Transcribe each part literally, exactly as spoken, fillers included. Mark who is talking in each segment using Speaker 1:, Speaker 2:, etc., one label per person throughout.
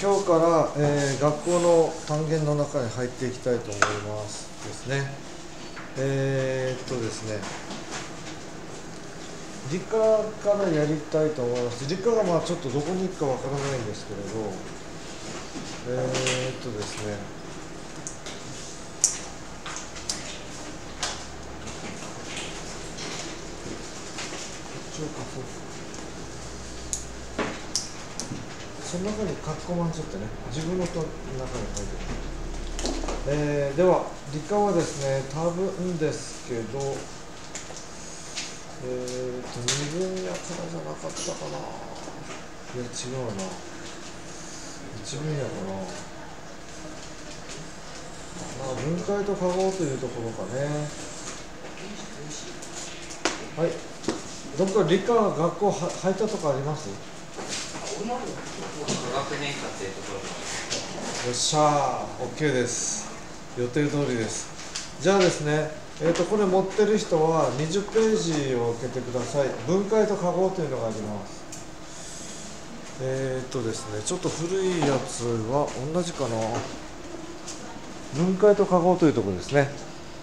Speaker 1: 今日から、えー、学校の単元の中に入っていきたいと思いますですね。えー、っとですね理科からやりたいと思います。理科がまあちょっとどこに行くかわからないんですけれど、えー、っとですねその中にカッコマンちょっとね、自分のと中に書いてる。えー、では理科はですね、多分ですけど、えーとに分野からじゃなかったかな。いや違うな、いち分野かな。まあ分解と化合というところかね。はい、どっか理科学校は入ったとかあります？
Speaker 2: 学年課っていうところ。
Speaker 1: よっしゃー、 OK です。予定通りです。じゃあですね、えーとこれ持ってる人はにじゅっページを開けてください。分解と化合というのがあります。えーとですね、ちょっと古いやつは同じかな。分解と化合というところですね。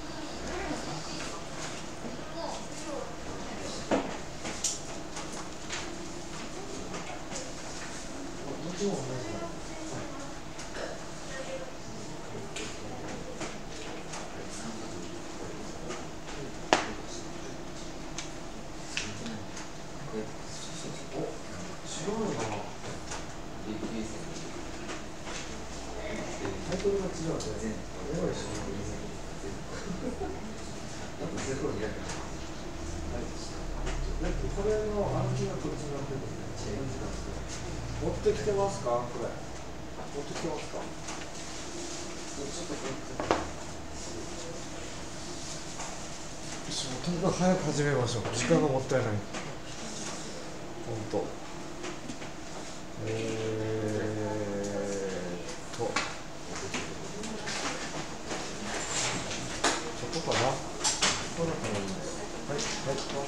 Speaker 1: これの暗記がこっちになってるんですね。持ってきてますか？これ持ってきてますか？ちょっとこれとにかく早く始めましょう。時間がもったいない。本当。えーっとそこかな。こんな感じです。はいはい。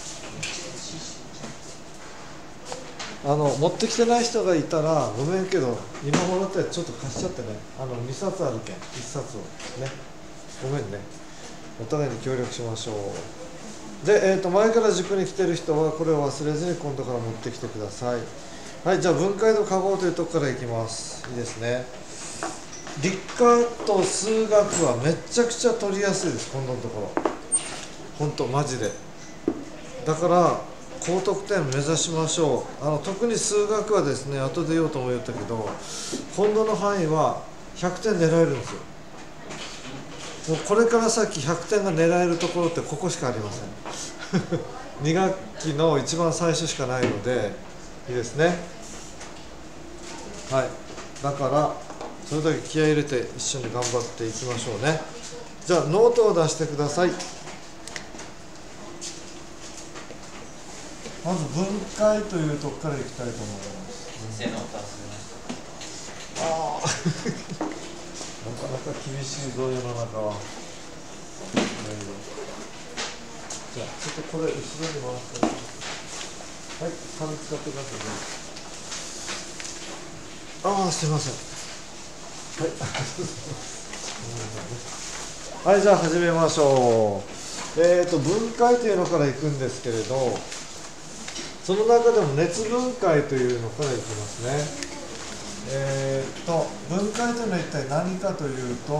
Speaker 1: あの持ってきてない人がいたらごめんけど、今もらったやつちょっと貸しちゃってね。あのにさつあるけんいっさつをね、ごめんね。お互いに協力しましょう。で、えー、と前から塾に来てる人はこれを忘れずに今度から持ってきてください。はい、じゃあ分解と化合というところからいきます。いいですね。理科と数学はめちゃくちゃ取りやすいです。今度のところ本当マジで。だから高得点目指しましょう。あの特に数学はですね、後で言おうと思ったけど、今度の範囲はひゃくてん狙えるんですよ。もうこれから先ひゃくてんが狙えるところってここしかありませんに学期の一番最初しかないので、いいですね。はい、だからそれだけ気合い入れて一緒に頑張っていきましょうね。じゃあノートを出してください。まず分解というところからいきたいと思います。
Speaker 2: 先生の歌を忘れました。
Speaker 1: ああなかなか厳しいぞ世の中は。じゃあちょっとこれ後ろに回してはい、紙使ってくださいね。ああすいません。はいはい、じゃあ始めましょう。えっと分解というのからいくんですけれど、その中でも熱分解というのからいきますね。えー、っと分解というのは一体何かというと、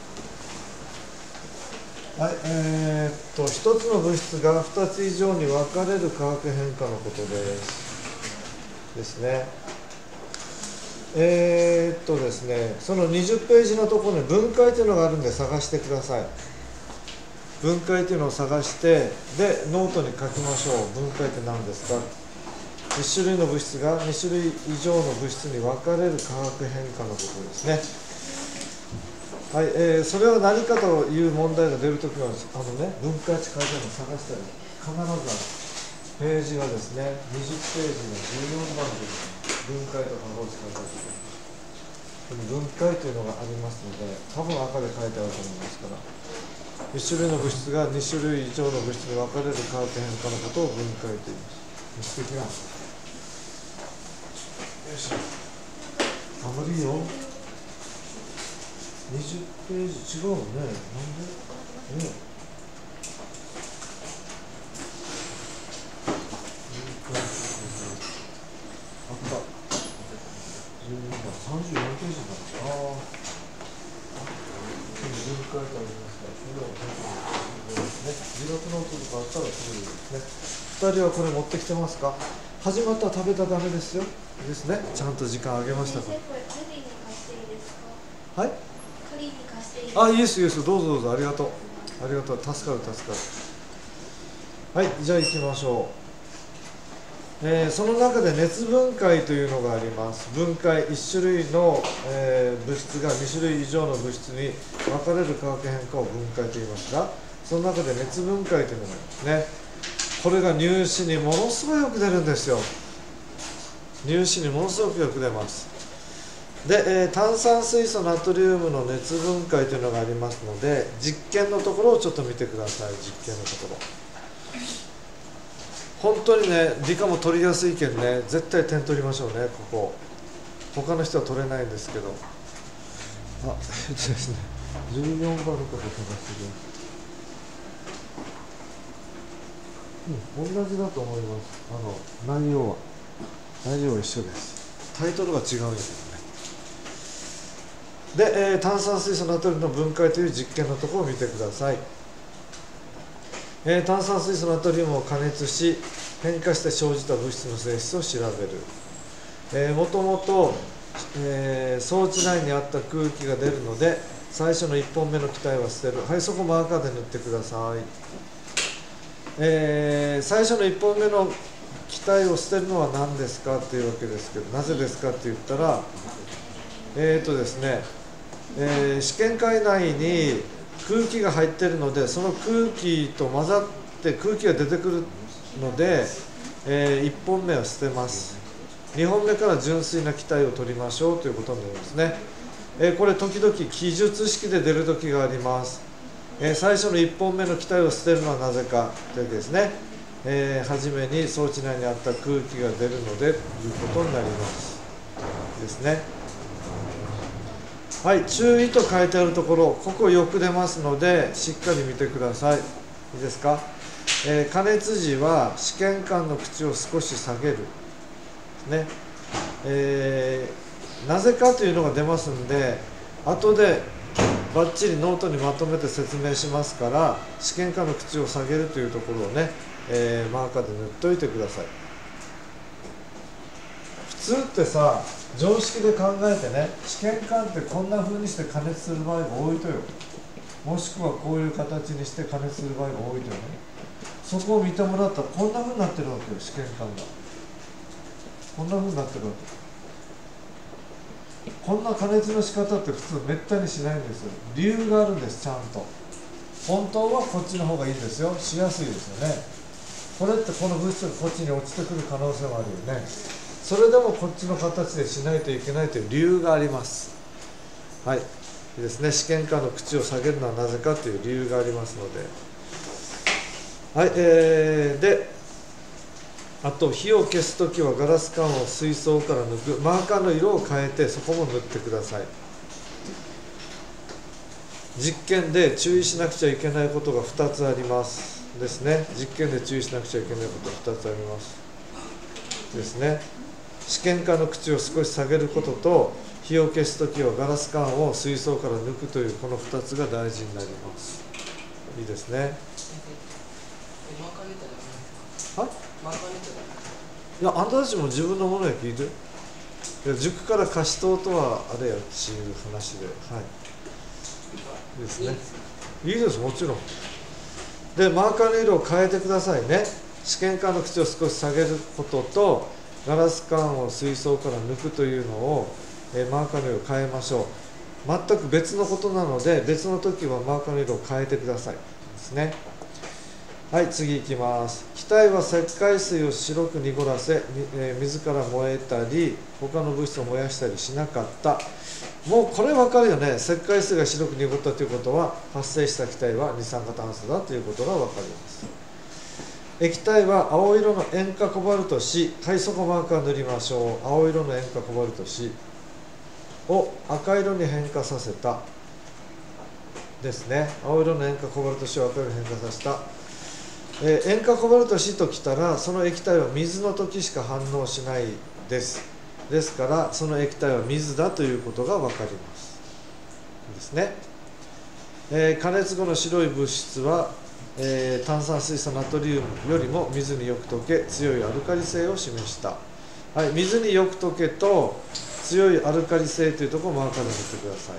Speaker 1: はい、えー、っと一つの物質がふたつ以上に分かれる化学変化のことですですね。えー、っとですねそのにじゅっページのところに分解というのがあるんで探してください。分解というのを探してでノートに書きましょう。分解って何ですか。いち種類の物質がに種類以上の物質に分かれる化学変化のことですね。はい、えー、それは何かという問題が出るときは、あのね、分解値書いてあるのを探したら必ずあるページがですね、にじゅっページのじゅうよんばんで分解と化合値書いてあるときに分解というのがありますので、多分赤で書いてあると思いますから、いち種類の物質がに種類以上の物質に分かれる化学変化のことを分解と言います。素敵な。よいしょ。はあまりいいよ。にじゅっページ違うね。なんで？ね。あった。じゅうにばんさんじゅうよんページになる。ああ。分解とありますから、それを本当にですね。自学ノートとかあったらすぐですね。ふたりはこれ持ってきてますか？始まったら食べたらダメですよ。ですね。ちゃんと時間あげましたから。
Speaker 3: 先生、これカリに貸していいですか？
Speaker 1: はい。
Speaker 3: カリに貸していいですか？
Speaker 1: あ、いいですいいです。どうぞどうぞ、ありがとう。ありがとう。助かる助かる。はい、じゃあ行きましょう。えー、その中で熱分解というのがあります。分解、いち種類の、えー、物質がに種類以上の物質に分かれる化学変化を分解と言いますが、その中で熱分解というのがありますね。これが入試にものすごいよく出るんですよ。入試にものすごくよく出ます。で、えー、炭酸水素ナトリウムの熱分解というのがありますので、実験のところをちょっと見てください。実験のところ。本当にね、理科も取りやすいけんね、絶対点取りましょうね、ここ。他の人は取れないんですけど。あ、えっとですね、じゅうよんばんの方飛ばしてください。うん、同じだと思います。あの、内容は。内容は一緒です。タイトルは違うんですね。で、えー、炭酸水素ナトリウムの分解という実験のところを見てください。えー、炭酸水素ナトリウムを加熱し変化して生じた物質の性質を調べる、えー、もともと、えー、装置内にあった空気が出るので最初のいっぽんめの気体は捨てる。はい、そこマーカーで塗ってください。えー、最初のいっぽんめの気体を捨てるのは何ですかっていうわけですけど、なぜですかって言ったら、えーとですね、えー、試験管内に空気が入っているので、その空気と混ざって空気が出てくるので、えー、いっぽんめは捨てます。にほんめから純粋な気体を取りましょうということになりますね。えー、これ時々記述式で出る時があります。えー、最初のいっぽんめの気体を捨てるのはなぜかというわけですね。えー、初めに装置内にあった空気が出るのでということになりますですね。はい、注意と書いてあるところ、ここよく出ますのでしっかり見てください。いいですか。えー、加熱時は試験管の口を少し下げる、ねえー、なぜかというのが出ますんで、後でバッチリノートにまとめて説明しますから、試験管の口を下げるというところをね、えー、マーカーで塗っておいてください。普通ってさ、常識で考えてね、試験管ってこんな風にして加熱する場合が多いとよ。もしくはこういう形にして加熱する場合が多いとよね。そこを見てもらったらこんな風になってるわけよ、試験管が。こんな風になってるわけ。こんな加熱の仕方って普通めったにしないんですよ。理由があるんです、ちゃんと。本当はこっちの方がいいんですよ。しやすいですよね。これってこの物質がこっちに落ちてくる可能性もあるよね。それでもこっちの形でしないといけないという理由があります。はい、いいですね。試験管の口を下げるのはなぜかという理由がありますので。はい、えー、で、あと火を消すときはガラス管を水槽から抜く。マーカーの色を変えてそこも塗ってください。実験で注意しなくちゃいけないことがふたつありますですね。実験で注意しなくちゃいけないことがふたつありますですね。試験管の口を少し下げることと、火を消すときはガラス管を水槽から抜くというこのふたつが大事になります。いいですね。はい、いや、あんたたちも自分のものや聞いて。いや、塾から貸しとうとはあれやっていう話で、はい。いいですね。いいです、もちろん。で、マーカーの色を変えてくださいね。試験管の口を少し下げることと、ガラス管を水槽から抜くというのを、えー、マーカーの色を変えましょう。全く別のことなので、別の時はマーカーの色を変えてくださいですね。はい、次いきます。気体は石灰水を白く濁らせ、えー、自ら燃えたり他の物質を燃やしたりしなかった。もうこれ分かるよね。石灰水が白く濁ったということは、発生した気体は二酸化炭素だということが分かります。液体は青色の塩化コバルト C。はい、そこマーカー塗りましょう。青色の塩化コバルト C。 を赤色に変化させたですね。青色の塩化コバルト紙を赤色に変化させた、えー、塩化コバルト紙ときたらその液体は水の時しか反応しないです。ですからその液体は水だということが分かりますですね。えー、加熱後の白い物質は、えー、炭酸水素ナトリウムよりも水によく溶け強いアルカリ性を示した。はい、水によく溶けと強いアルカリ性というところをマーカーで見てください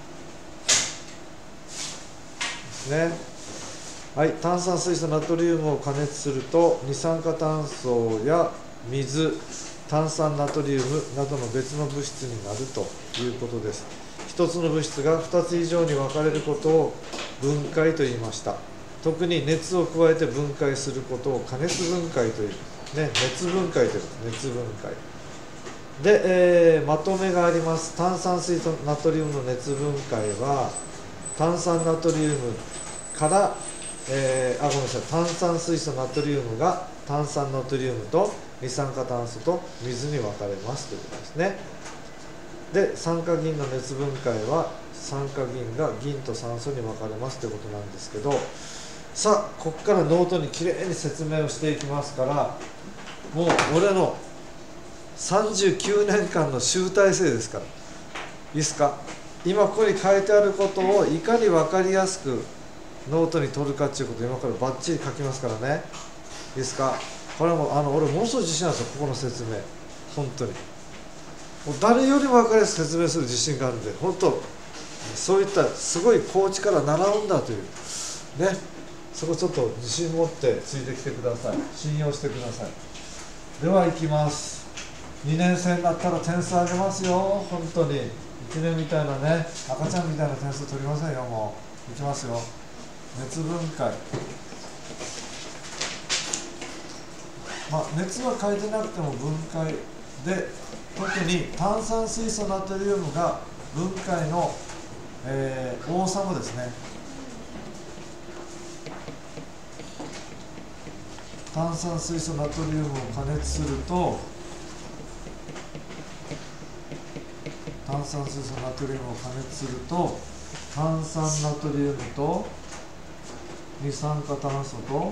Speaker 1: ですね。はい、炭酸水素ナトリウムを加熱すると二酸化炭素や水、炭酸ナトリウムなどの別の物質になるということです。一つの物質が二つ以上に分かれることを分解と言いました。特に熱を加えて分解することを加熱分解という、ね、熱分解という熱分解で、えー、まとめがあります。炭酸水素ナトリウムの熱分解は炭酸ナトリウムから、えー、あごめんなさい炭酸水素ナトリウムが炭酸ナトリウムと二酸化炭素と水に分かれますということですね。で酸化銀の熱分解は酸化銀が銀と酸素に分かれますということなんですけど、さあここからノートにきれいに説明をしていきますから、もう俺のさんじゅうきゅうねんかんの集大成ですから、いいですか。今ここに書いてあることをいかに分かりやすくノートに取るかっていうことを今からバッチリ書きますからね、いいですか。これはもうあの俺ものすごい自信なんですよ、ここの説明。本当にもう誰よりも分かりやすく説明する自信があるんで、本当そういったすごいコーチから習うんだというね、そこちょっと自信持ってついてきてください。信用してください。では行きます。にねん生になったら点数上げますよ。本当にいちねんみたいなね赤ちゃんみたいな点数取りませんよ。もういきますよ。熱分解、まあ熱は書いてなくても分解で、特に炭酸水素ナトリウムが分解の、えー、王様ですね。炭酸水素ナトリウムを加熱すると炭酸水素ナトリウムを加熱すると炭酸ナトリウムと二酸化炭素と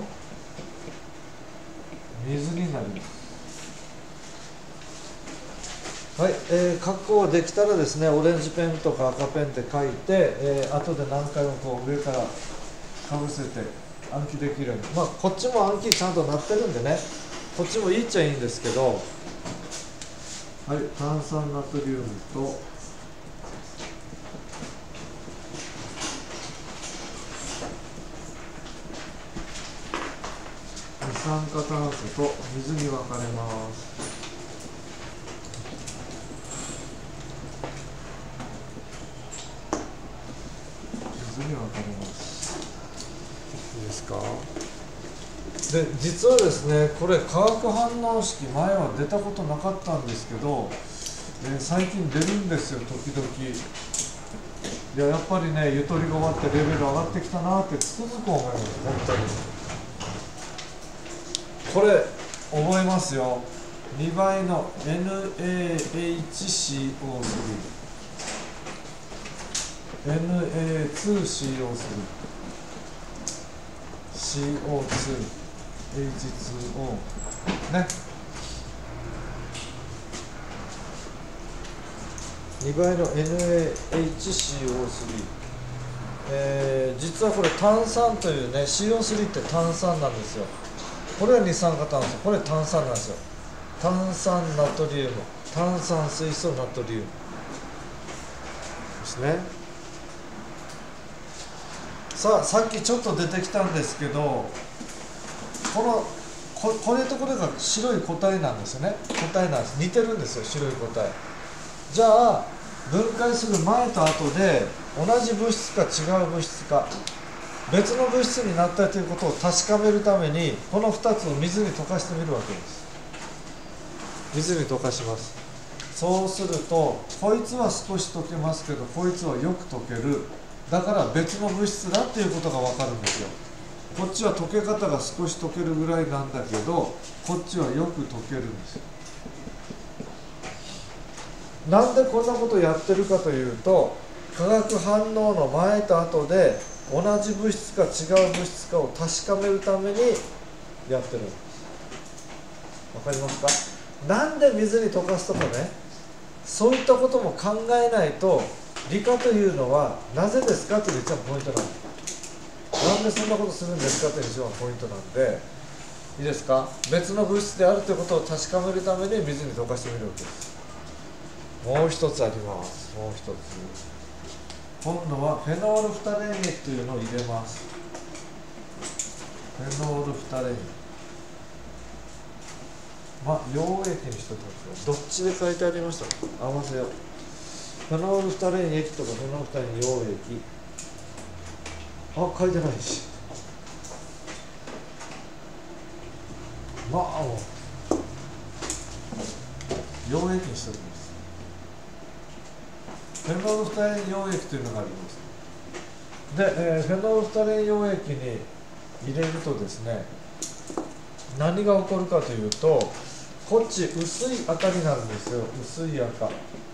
Speaker 1: 水になります。はい、えー、括弧できたらですね、オレンジペンとか赤ペンって書いて、えー、後で何回もこう上からかぶせて暗記できるように、まあこっちも暗記ちゃんとなってるんでね、こっちもいいっちゃいいんですけど、はい、炭酸ナトリウムと二酸化炭素と水に分かれます。水に分かれます。いいですか。で実はですね、これ化学反応式前は出たことなかったんですけど、えー、最近出るんですよ、時々。いややっぱりね、ゆとりが終わってレベル上がってきたなってつくづく思います。本当にこれ覚えますよ。にばいの エヌエーエイチシーオースリー エヌエーツーシーオースリー シーオーツーエイチツーオー ね、にばいの エヌエーエイチシーオースリー、えー、実はこれ炭酸というね シーオースリー って炭酸なんですよ。これは二酸化炭素、これ炭酸なんですよ。炭酸ナトリウム、炭酸水素ナトリウムですね。さあさっきちょっと出てきたんですけど、この こ, これとこれが白い個体なんですよね。個体なんです。似てるんですよ、白い個体。じゃあ分解する前と後で同じ物質か違う物質か別の物質になったということを確かめるために、このふたつを水に溶かしてみるわけです。水に溶かします。そうするとこいつは少し溶けますけど、こいつはよく溶ける。だから別の物質だっていうことが分かるんですよ。こっちは溶け方が少し溶けるぐらいなんだけど、こっちはよく溶けるんですよ。 なんでこんなことをやってるかというと、化学反応の前と後で同じ物質か違う物質かを確かめるためにやってるんです。わかりますか？なんで水に溶かすとかね、そういったことも考えないと、理科というのはなぜですかというのが一番ポイントなんです。なんでそんなことするんですかというのが一番ポイントなんで、いいですか？別の物質であるということを確かめるために水に溶かしてみるわけです。もう一つあります。もう一つ。今度はフェノールフタレン液というのを入れます。フェノールフタレン液。まあ、溶液にしときますよ。どっちで書いてありましたか？合わせよう。フェノールフタレン液とかフェノールフタレン溶液。あ、書いてないし。まあ、もう溶液にしておきます。フェノールフタレン溶液というのがあります。で、えー、フェノールフタレン溶液に入れるとですね、何が起こるかというと、こっち薄い赤になるんですよ。薄い赤。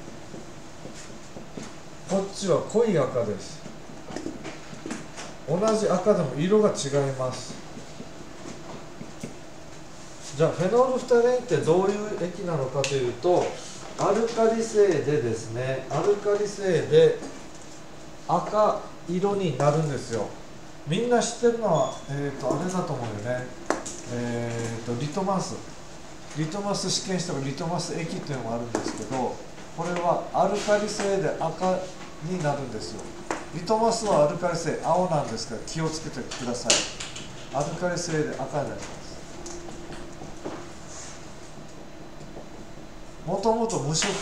Speaker 1: こっちは濃い赤です。同じ赤でも色が違います。じゃあフェノールフタレンってどういう液なのかというと、アルカリ性でですね、アルカリ性で赤色になるんですよ。みんな知ってるのは、えーと、あれだと思うよね。えーと、リトマス。リトマス試験紙とかリトマス液っていうのもあるんですけど、これはアルカリ性で赤になるんですよ。リトマスはアルカリ性、青なんですから気をつけてください。アルカリ性で赤になります。もともと無色です。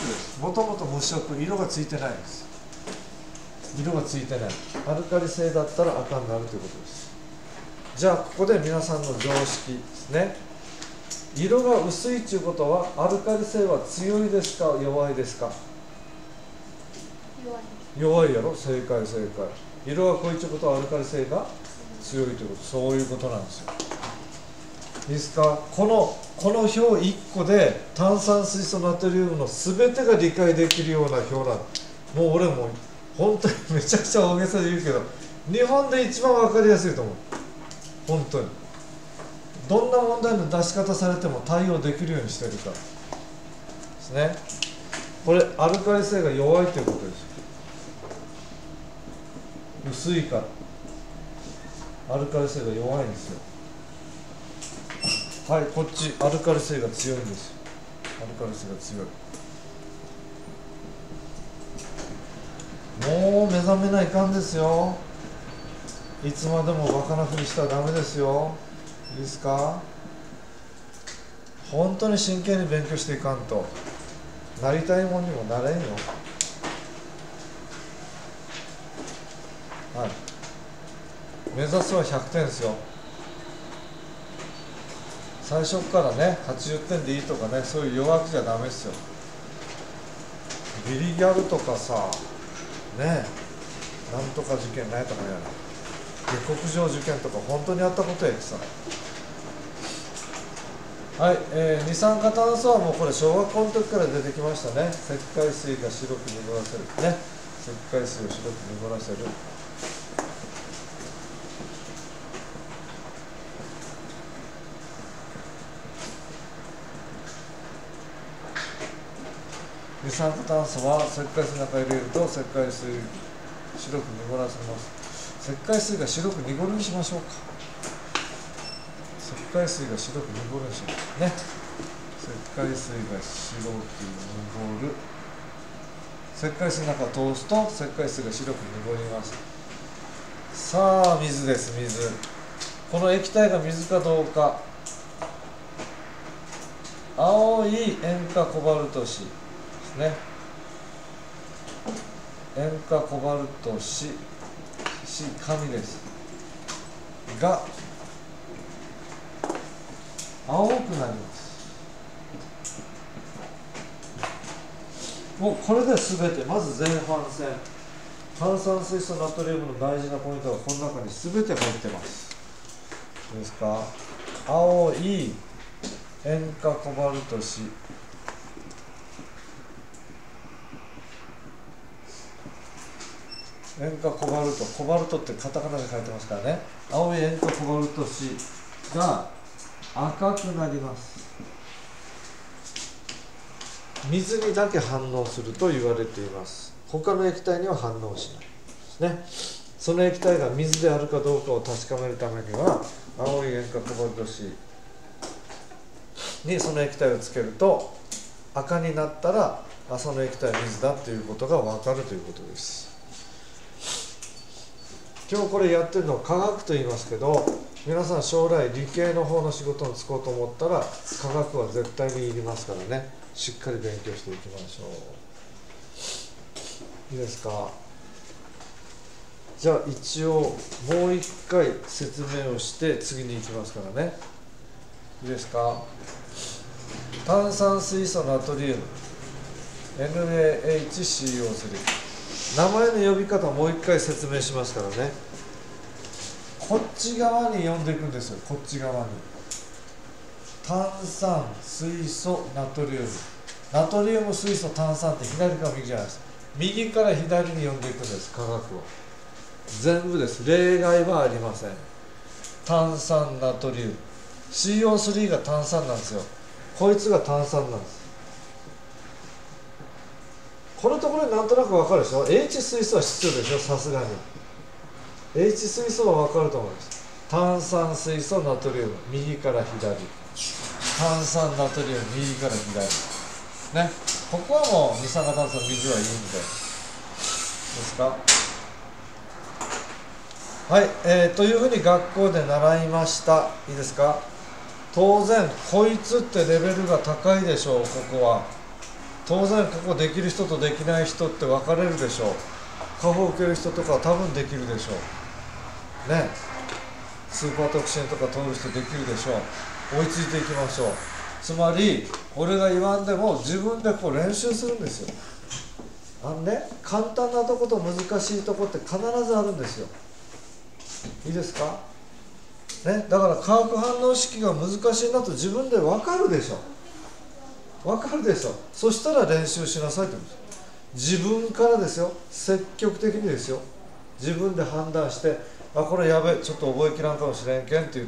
Speaker 1: もともと無色、色がついてないです。色がついてない。アルカリ性だったら赤になるということです。じゃあここで皆さんの常識ですね。色が薄いということはアルカリ性は強いですか弱いですか？
Speaker 3: 弱い。
Speaker 1: 弱いやろ。正解正解。色が濃いということはアルカリ性が強いということ、そういうことなんですよ。いいですか？このこの表いっこで炭酸水素ナトリウムの全てが理解できるような表なん。もう俺も本当にめちゃくちゃ大げさで言うけど、日本で一番分かりやすいと思う。本当にどんな問題の出し方されても対応できるようにしてるからですね。これアルカリ性が弱いということです。薄いからアルカリ性が弱いんですよ。はい、こっちアルカリ性が強いんですよ。アルカリ性が強い。もう目覚めないかんですよ。いつまでもバカなふりしたらダメですよ。いいですか？本当に真剣に勉強していかんとなりたいもんにもなれんよ。はい、目指すはひゃくてんですよ。最初からねはちじゅってんでいいとかね、そういう弱気じゃダメですよ。ビリギャルとかさね、なんとか受験ないとかやら下克上受験とか本当にやったことやってさ。はい、えー、二酸化炭素はもうこれ小学校の時から出てきましたね。石灰水が白く濁らせるね。石灰水を白く濁らせる。二酸化炭素は石灰水の中に入れると石灰水白く濁らせます。石灰水が白く濁るにしましょうか。石灰水が白く濁るにしましょうね。石灰水が白く濁る。石灰水の中を通すと石灰水が白く濁ります。さあ水です。水、この液体が水かどうか。青い塩化コバルト紙ですね。塩化コバルト紙、紙ですが青くなります。もうこれで全て、まず前半戦炭酸水素ナトリウムの大事なポイントがこの中に全て入ってます。いいですか？青い塩化コバルト紙、 塩化コバルト、コバルトってカタカナで書いてますからね。青い塩化コバルト紙が赤くなります。水にだけ反応すると言われています。他の液体には反応しないですね。その液体が水であるかどうかを確かめるためには、青い塩化コバルト紙にその液体をつけると赤になったら、その液体は水だということが分かるということです。今日これやってるのを科学と言いますけど、皆さん将来理系の方の仕事に就こうと思ったら科学は絶対にいりますからね、しっかり勉強していきましょう。いいですか。じゃあ一応もう一回説明をして次に行きますからね。いいですか。炭酸水素ナトリウム エヌエーエイチシーオースリー、 名前の呼び方もう一回説明しますからね。こっち側に呼んでいくんですよ。こっち側に炭酸水素ナトリウム、ナトリウム水素炭酸って左から右じゃないですか。右から左に呼んでいくんです。化学を全部です。例外はありません。炭酸ナトリウム シーオースリー が炭酸なんですよ。こいつが炭酸なんです。このところになんとなく分かるでしょ。 H 水素は必要でしょ。さすがに H 水素は分かると思います。炭酸水素ナトリウム右から左、炭酸ナトリウム右から左ね。ここはもう二酸化炭素の水はいいんでですか。はい、えー、というふうに学校で習いました。いいですか。当然こいつってレベルが高いでしょう。ここは当然ここできる人とできない人って分かれるでしょう。下方を受ける人とかは多分できるでしょうね。スーパー特進とか通る人できるでしょう。追いついていきましょう。つまり俺が言わんでも自分でこう練習するんですよ。あのね、簡単なとこと難しいとこって必ずあるんですよ。いいですか、ね、だから化学反応式が難しいなと自分で分かるでしょ。分かるでしょ。そしたら練習しなさいと言うんです。自分からですよ。積極的にですよ。自分で判断して、あ、これやべえ、ちょっと覚えきらんかもしれんけんって言って、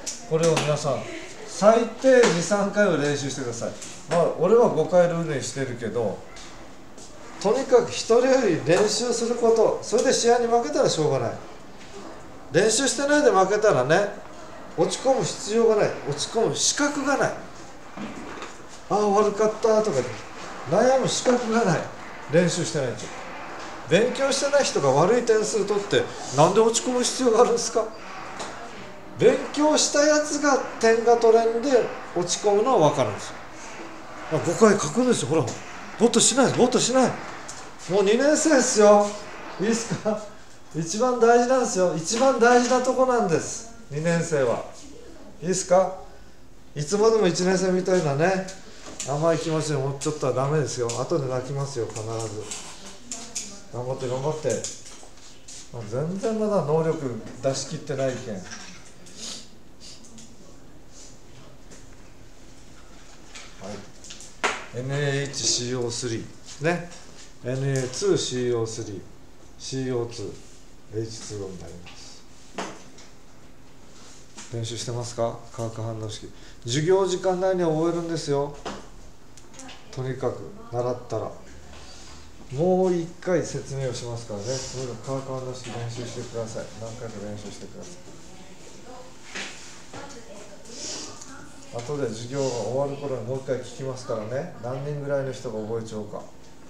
Speaker 1: これを皆さん最低にさんかいは練習してください。まあ俺はごかいルールにしてるけど、とにかく一人より練習すること。それで試合に負けたらしょうがない。練習してないで負けたらね、落ち込む必要がない。落ち込む資格がない。ああ悪かったとか悩む資格がない。練習してないと。勉強してない人が悪い点数取ってなんで落ち込む必要があるんですか。勉強したやつが点が取れんで落ち込むのは分かるんですよ。ごかい書くんですよ。ほらボットしないボットしない。もうにねん生ですよ。いいですか。一番大事なんですよ。一番大事なとこなんです。にねん生はいいですか。いつまでもいちねん生みたいなね甘い気持ちで持っちゃったらダメですよ。後で泣きますよ必ず。頑張って頑張って。全然まだ能力出し切ってないけん。はい、エヌエーエイチシーオースリー ね、エヌエーツーシーオースリー、シーオーツーエイチツーオー になります。練習してますか。化学反応式授業時間内には覚えるんですよ。とにかく習ったら。もう一回説明をしますからね。それで化学反応式練習してください。何回か練習してください。後で授業が終わる頃にもう一回聞きますからね。何人ぐらいの人が覚えちゃうか。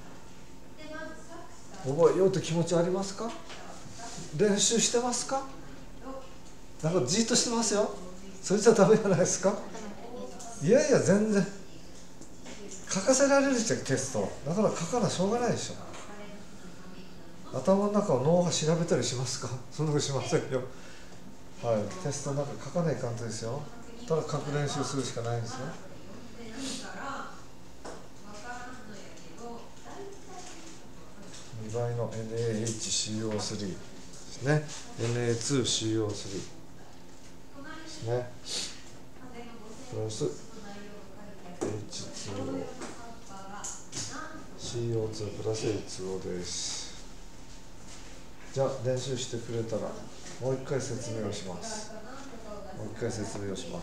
Speaker 1: 覚えようと気持ちありますか。練習してますか。なんかじっとしてますよ。それじゃダメじゃないですか。いやいや全然書かせられるじゃんテストだから書かなしょうがないでしょ。頭の中を脳が調べたりしますか。そんなことしませんよ。はい、テストの中書かないかんとですよ。ただ書く練習するしかないんですよ。にばいの エヌエーエイチシーオースリー ですね。エヌエーツーシーオースリー ですね。プラス エイチツーオー、シーオーツー プラス エイチツーオー です。 じゃあ練習してくれたらもう一回説明をします。もう一回説明をします。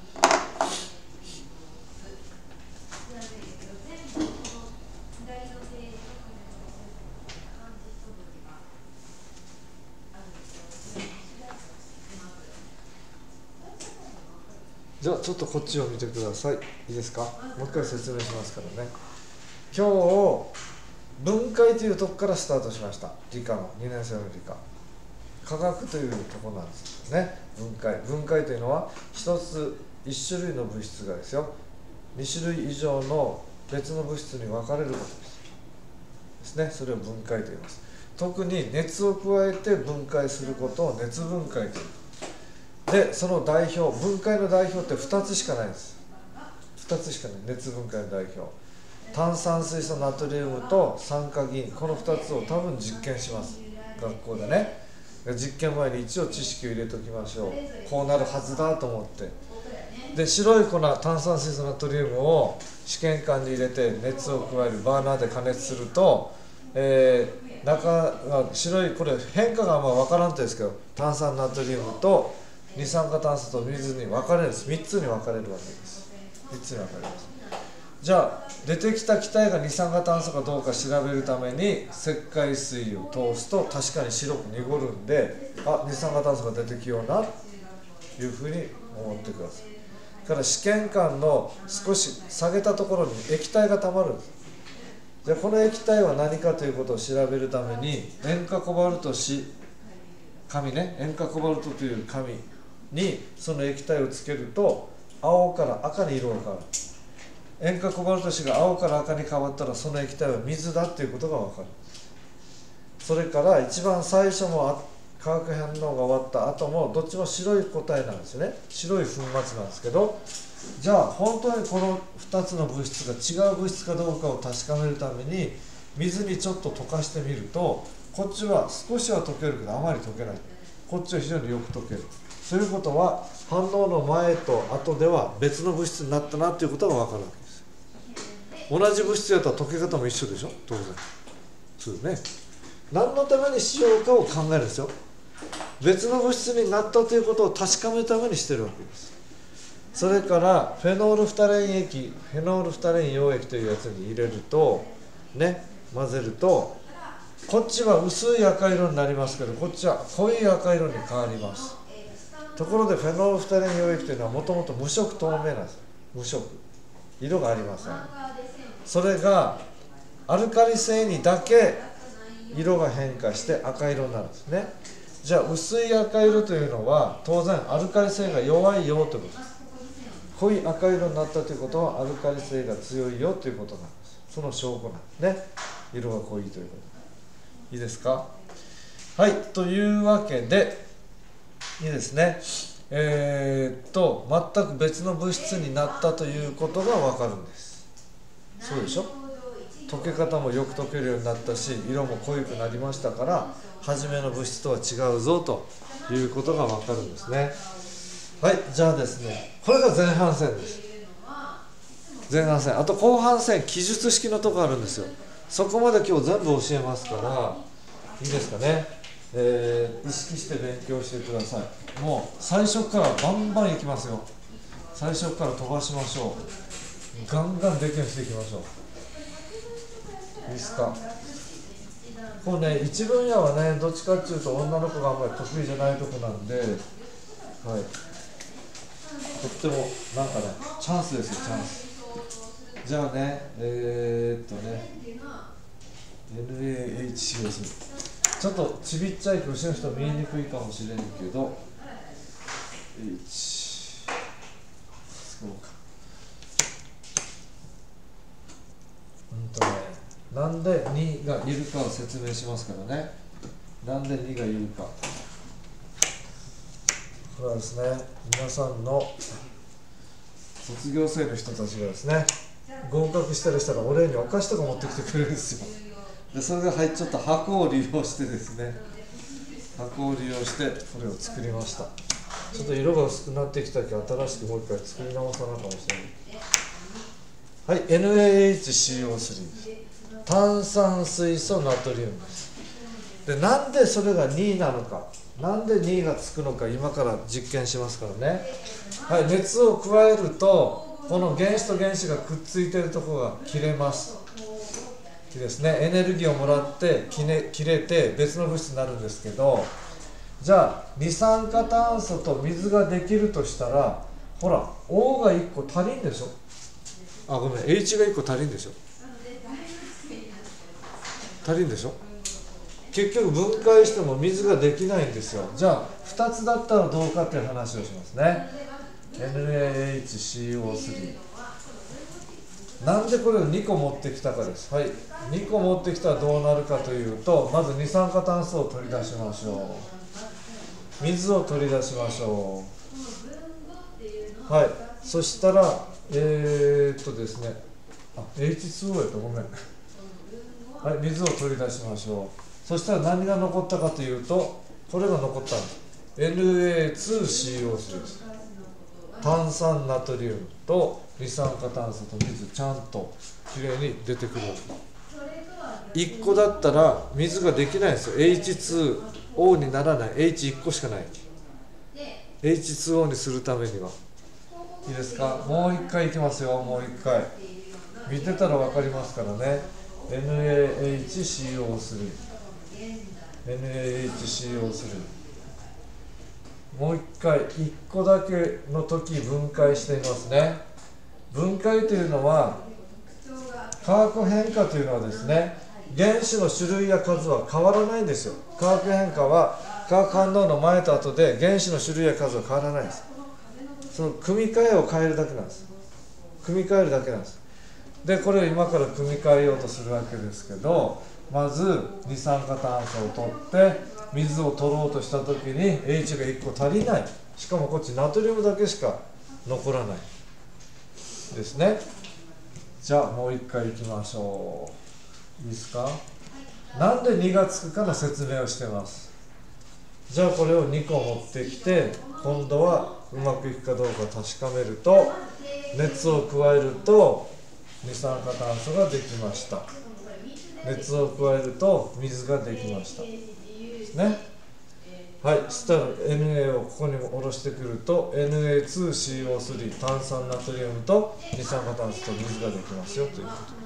Speaker 1: じゃあちょっとこっちを見てください。いいですか？もう一回説明しますからね。今日分解というところからスタートしました。理科のにねん生の理科。化学というところなんですね。分解。分解というのは一つ一種類の物質がですよ、に種類以上の別の物質に分かれることですね。それを分解と言います。特に熱を加えて分解することを熱分解という。で、その代表、分解の代表ってふたつしかないんです。ふたつしかない、熱分解の代表。炭酸水素ナトリウムと酸化銀、このふたつを多分実験します。学校でね。実験前に一応知識を入れておきましょう。こうなるはずだと思って。で、白い粉、炭酸水素ナトリウムを試験管に入れて熱を加えるバーナーで加熱すると、えー、中が白い、これ変化があんま分からんとですけど、炭酸ナトリウムと二酸化炭素と水に分かれるんです。みっつに分かれるわけです。みっつに分かれます。じゃあ出てきた気体が二酸化炭素かどうか調べるために石灰水を通すと確かに白く濁るんで、あ、二酸化炭素が出てきようなというふうに思ってください。だから試験管の少し下げたところに液体がたまるんです。じゃあこの液体は何かということを調べるために塩化コバルト紙、紙ね、塩化コバルトという紙にその液体をつけると青から赤に色が変わる。塩化コバルト紙が青から赤に変わったらその液体は水だっていうことが分かる。それから一番最初も化学反応が終わった後もどっちも白い固体なんですよね。白い粉末なんですけど、じゃあ本当にこのふたつの物質が違う物質かどうかを確かめるために水にちょっと溶かしてみると、こっちは少しは溶けるけどあまり溶けない。こっちは非常によく溶ける。そういうことは反応の前と後では別の物質になったなということが分かるわけです。同じ物質やったら溶け方も一緒でしょ、当然。そうですね。何のためにしようかを考えるんですよ。別の物質になったということを確かめるためにしてるわけです。それからフェノールフタレイン液、フェノールフタレイン溶液というやつに入れるとね、混ぜるとこっちは薄い赤色になりますけど、こっちは濃い赤色に変わります。ところでフェノールフタレイン溶液というのはもともと無色透明なんです。無色、色がありません。それがアルカリ性にだけ色が変化して赤色になるんですね。じゃあ薄い赤色というのは当然アルカリ性が弱いよということです。濃い赤色になったということはアルカリ性が強いよということなんです。その証拠なんですね。色が濃いということ。いいですか？はい、というわけでいいですね。えー、っと全く別の物質になったということが分かるんです。そうでしょ？溶け方もよく溶けるようになったし、色も濃くなりましたから、初めの物質とは違うぞということが分かるんですね。はい、じゃあですね、これが前半戦です。前半戦、あと後半戦、記述式のとこあるんですよ。そこまで今日全部教えますから、いいですかね。えー、意識して勉強してください。もう最初からバンバンいきますよ。最初から飛ばしましょう。ガンガンできるようにしていきましょう。いいですか。こうね、一分野はね、どっちかっていうと女の子があんまり得意じゃないとこなんで、はい、とってもなんかね、チャンスですよ、チャンス。じゃあね、えー、っとね、エヌエーエイチシー をする。ちょっとちびっちゃい後ろの人見えにくいかもしれんけど、H、そうか。うんとね、なんでにがいるかを説明しますからね。なんでにがいるか。これはですね、皆さんの卒業生の人たちがですね、合格してる人がお礼にお菓子とか持ってきてくれるんですよ。で、それが入っちゃった箱を利用してですね、箱を利用してこれを作りました。ちょっと色が薄くなってきたけど、新しくもう一回作り直さなかもしれない。はい、エヌエーエイチシーオースリー です。炭酸水素ナトリウムです。 でなんでそれがになのか、なんでにがつくのか今から実験しますからね。はい、熱を加えるとこの原子と原子がくっついているところが切れます。いいですね。エネルギーをもらって切れ、切れて別の物質になるんですけど、じゃあ二酸化炭素と水ができるとしたら、ほら O がいっこ足りんでしょ。あ、ごめん、 H がいっこ足りんでしょ。足りんでしょ。結局分解しても水ができないんですよ。じゃあふたつだったらどうかっていう話をしますね。 エヌエーエイチシーオースリー、 なんでこれをにこ持ってきたかです。はい、にこ持ってきたらどうなるかというと、まず二酸化炭素を取り出しましょう。水を取り出しましょう。はい、そしたらえー、っとですねあ エイチツーオー やった、ごめん。はい、水を取り出しましょう。そしたら何が残ったかというと、これが残ったんです。 エヌエーツーシーオースリー です。炭酸ナトリウムと二酸化炭素と水、ちゃんときれいに出てくる。いっこだったら水ができないんですよ。 エイチツーオー にならない。 エイチいっこしかない。 エイチツーオー にするためには、いいですか。もう一回いきますよ。もう一回見てたら分かりますからね。 エヌエーエイチシーオースリー、 エヌエーエイチシーオースリー、 もう一回いっこだけの時分解していますね。分解というのは、化学変化というのはですね、原子の種類や数は変わらないんですよ。化学変化は化学反応の前と後で原子の種類や数は変わらないんです。その組み換えを変えるだけなんです。組み換えるだけなんです。でこれを今から組み替えようとするわけですけど、まず二酸化炭素を取って水を取ろうとした時に H がいっこ足りない。しかもこっちナトリウムだけしか残らないですね。じゃあもう一回いきましょう。いいですか。なんでにがつくかの説明をしてます。じゃあこれをにこ持ってきて、今度はうまくいくかどうか確かめると、熱を加えると二酸化炭素ができました。熱を加えると水ができましたですね。はい、そしたら エヌエー をここにも下ろしてくると エヌエーツーシーオースリー 炭酸ナトリウムと二酸化炭素と水ができますよということです。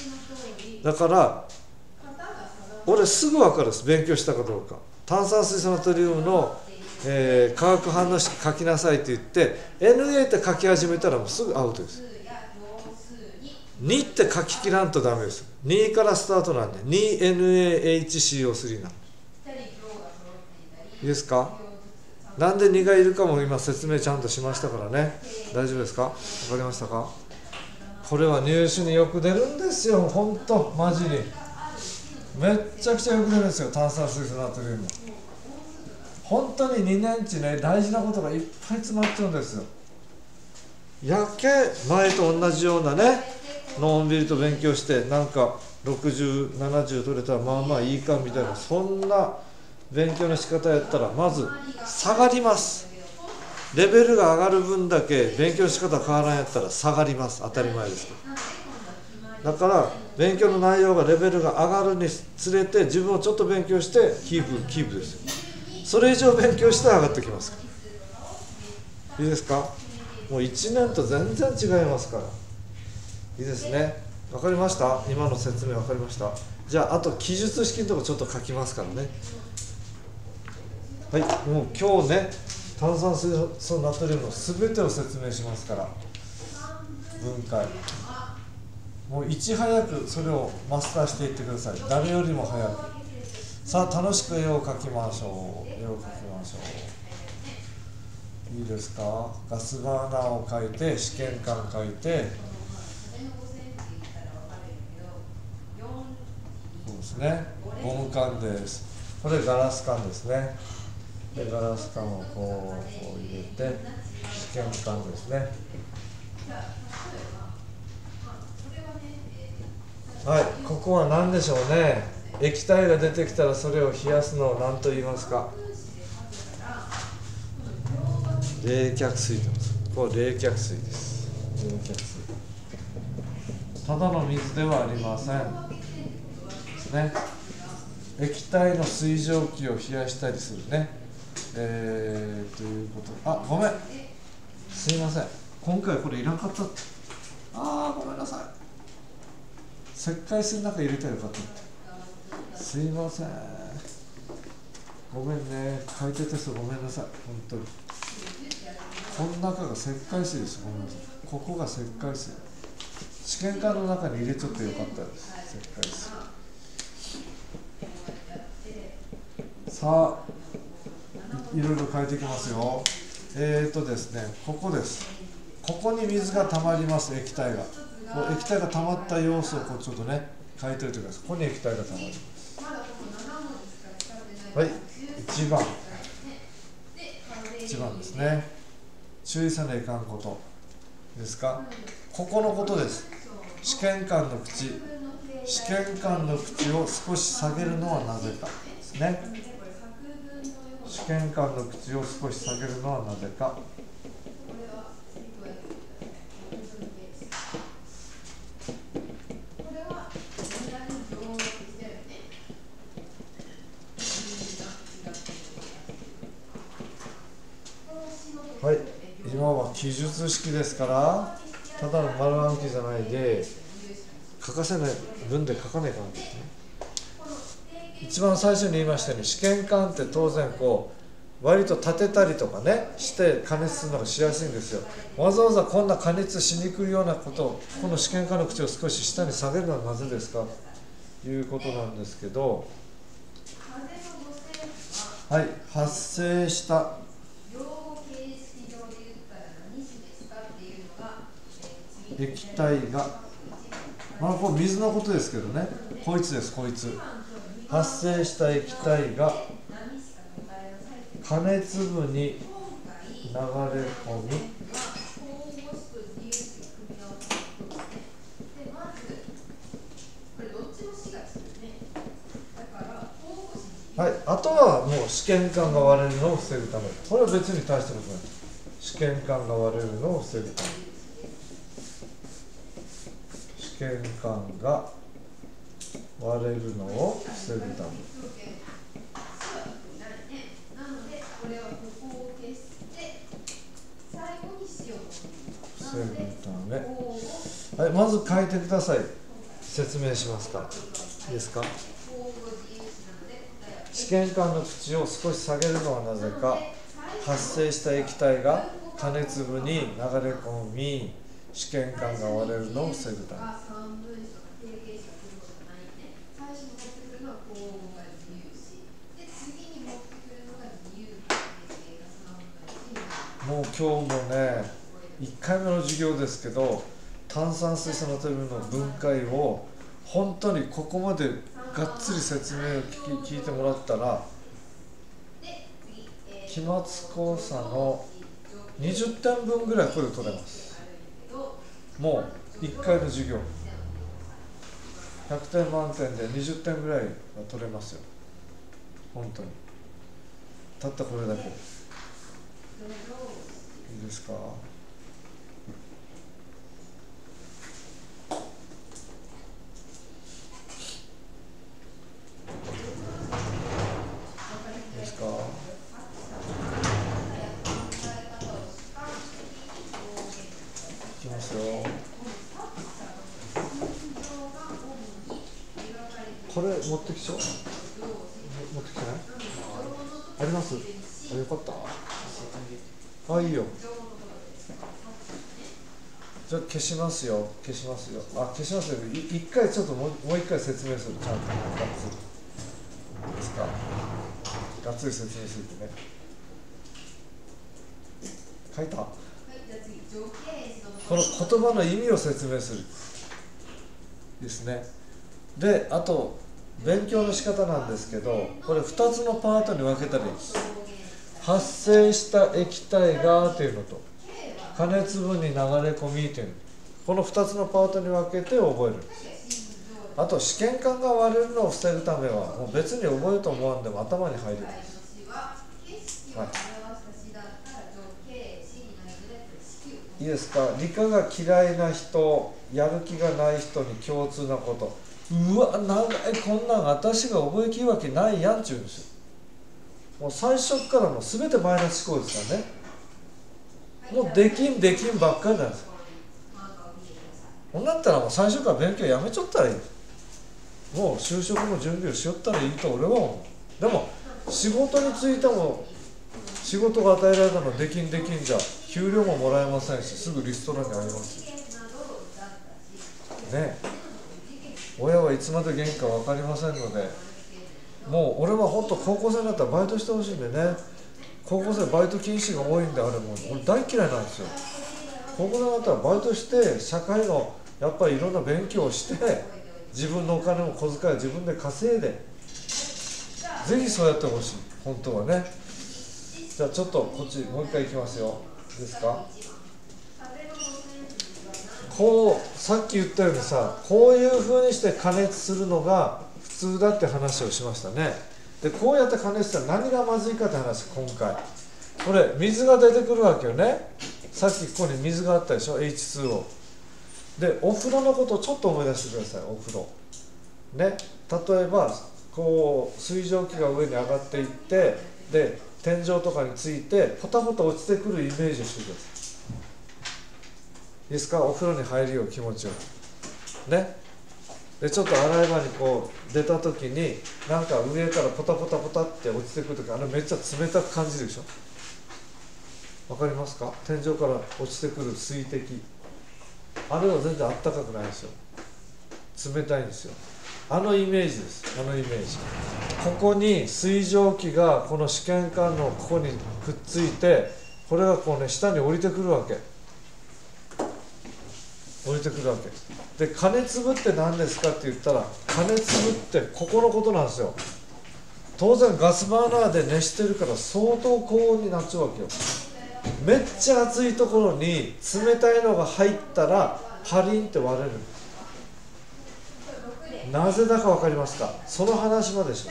Speaker 1: だから俺すぐ分かるんです。勉強したかどうか。炭酸水素ナトリウムの、えー、化学反応式書きなさいって言って エヌエー って書き始めたらもうすぐアウトです。にって書き切らんとダメです。にからスタートなんで にエヌエーエイチシーオースリー なんでいいですか。なんでにがいるかも今説明ちゃんとしましたからね。大丈夫ですか。わかりましたか。これは入試によく出るんですよ。ほんとマジにめっちゃくちゃよく出るんですよ。炭酸水素ナトリウム本当ににねんちね、大事なことがいっぱい詰まっちゃうんですよ。やけ前と同じようなね、のんびりと勉強してなんかろくじゅう、ななじゅう取れたらまあまあいいかみたいな、そんな勉強の仕方やったらまず下がります。レベルが上がる分だけ勉強の仕方変わらんやったら下がります。当たり前ですけど。だから勉強の内容がレベルが上がるにつれて自分をちょっと勉強してキープキープですよ。それ以上勉強して上がってきますから。いいですか。もういちねんと全然違いますから。いいですね。わかりました。今の説明わかりました。じゃああと記述式のとこちょっと書きますからね。はい、もう今日ね炭酸水素ナトリウムの全てを説明しますから、分解もういち早くそれをマスターしていってください。誰よりも早く。さあ楽しく絵を描きましょう。絵を描きましょう。いいですか。ガスバーナーを描いて、試験管描いて、そうですね、ゴム管です。これガラス管ですね。でガラス管をこう、こう入れて試験管ですね。はい、ここは何でしょうね。液体が出てきたらそれを冷やすのを何と言いますか。冷却水と言います。これ冷却水です。冷却水。ただの水ではありませんですね。 液体の水蒸気を冷やしたりするね。えー、ということ。あ、ごめん。すいません。今回これいらんかった。あー、ごめんなさい。石灰水の中入れたらよかったって。すいません。ごめんね。書いてた人ごめんなさい。本当に。この中が石灰水です。ごめんなさい。ここが石灰水。試験管の中に入れちゃってよかったです。石灰水。さあ、いろいろ変えていきますよ。えーとですね、ここです。ここに水がたまります、液体が。こう液体がたまった様子をこうちょっとね、書いておいてください。ここに液体がたまります。はい、いちばん。いちばんですね。注意さないかんことですか。ここのことです。試験管の口。試験管の口を少し下げるのはなぜかですね。試験管の口を少し下げるのはなぜか。はい、今は記述式ですから、ただの丸暗記じゃないで、書かせない文で書かないかんですね。一番最初に言いましたように、試験管って当然こう割と立てたりとかねして加熱するのがしやすいんですよ。わざわざこんな加熱しにくいようなことを、この試験管の口を少し下に下げるのはなぜですかということなんですけど、はい、発生した液体が、まあこれ水のことですけどね、こいつです、こいつ。発生した液体が加熱部に流れ込み、はい、あとはもう試験管が割れるのを防ぐため、これは別に大したことない。試験管が割れるのを防ぐため、試験管が割れるのを防ぐため、防ぐため、はい、まず書いてください。説明しますから。いいですか。試験管の口を少し下げるのはなぜか。発生した液体が加熱部に流れ込み、試験管が割れるのを防ぐため。もう今日もね、いっかいめの授業ですけど、炭酸水素ナトリウムの分解を本当にここまでがっつり説明を聞き聞いてもらったら、期末考査のにじゅってんぶんぐらいこれ取れます。もういっかいの授業ひゃくてん満点でにじゅってんぐらいは取れますよ。本当にたったこれだけ。いいですか。いいですか。いきますよ。これ持ってきちゃう？持ってきてない？あります？あ、よかった。あ、いいよ。じゃあ消しますよ。消しますよ。あ、消しますよ。い一回ちょっともうもう一回説明する。ちゃんとがっつり。いいですか。がっつり説明するってね。書いた？この言葉の意味を説明する。ですね。で、あと勉強の仕方なんですけど、これふたつのパートに分けたらいいです。発生した液体がというのと、加熱部に流れ込みというの、このふたつのパートに分けて覚えるんです。あと試験管が割れるのを防ぐためはもう別に覚えると思わんでも頭に入るんです。はい、いいですか。理科が嫌いな人、やる気がない人に共通なこと、 うわ長いこんなん私が覚えきるわけないやんちゅうんですよ。もう最初からもう全てマイナス思考ですからね。もうできんできんばっかりなんですよ。こうなったらもう最初から勉強やめちゃったらいい。もう就職の準備をしよったらいいと俺は思う。でも仕事についても仕事が与えられたのできんできんじゃ給料ももらえませんし、すぐリストラにありますね。親はいつまで元気か分かりませんので、もう俺は本当高校生になったらバイトしてほしいんでね。高校生バイト禁止が多いんであれも俺大嫌いなんですよ。高校生になったらバイトして社会のやっぱりいろんな勉強をして自分のお金も小遣いを自分で稼いで、ぜひそうやってほしい本当はね。じゃあちょっとこっちもう一回いきますよ。いいですか。こうさっき言ったようにさ、こういうふうにして加熱するのが普通だって話をしましたね。でこうやって加熱したら何がまずいかって話。今回これ水が出てくるわけよね。さっきここに水があったでしょ、 エイチツーオー で。お風呂のことをちょっと思い出してください。お風呂ね、例えばこう水蒸気が上に上がっていって、で天井とかについてポタポタ落ちてくるイメージをしてください。いいですか。お風呂に入るよう気持ちよくね。でちょっと洗い場にこう出た時になんか上からポタポタポタって落ちてくる時、あれめっちゃ冷たく感じるでしょ。わかりますか。天井から落ちてくる水滴、あれは全然あったかくないですよ。冷たいんですよ。あのイメージです。あのイメージ。ここに水蒸気がこの試験管のここにくっついて、これがこうね下に降りてくるわけ。降りてくるわけで、加熱部って何ですかって言ったら、加熱部ってここのことなんですよ。当然ガスバーナーで熱してるから相当高温になっちゃうわけよ。めっちゃ熱いところに冷たいのが入ったらパリンって割れる。なぜだか分かりますか。その話までします。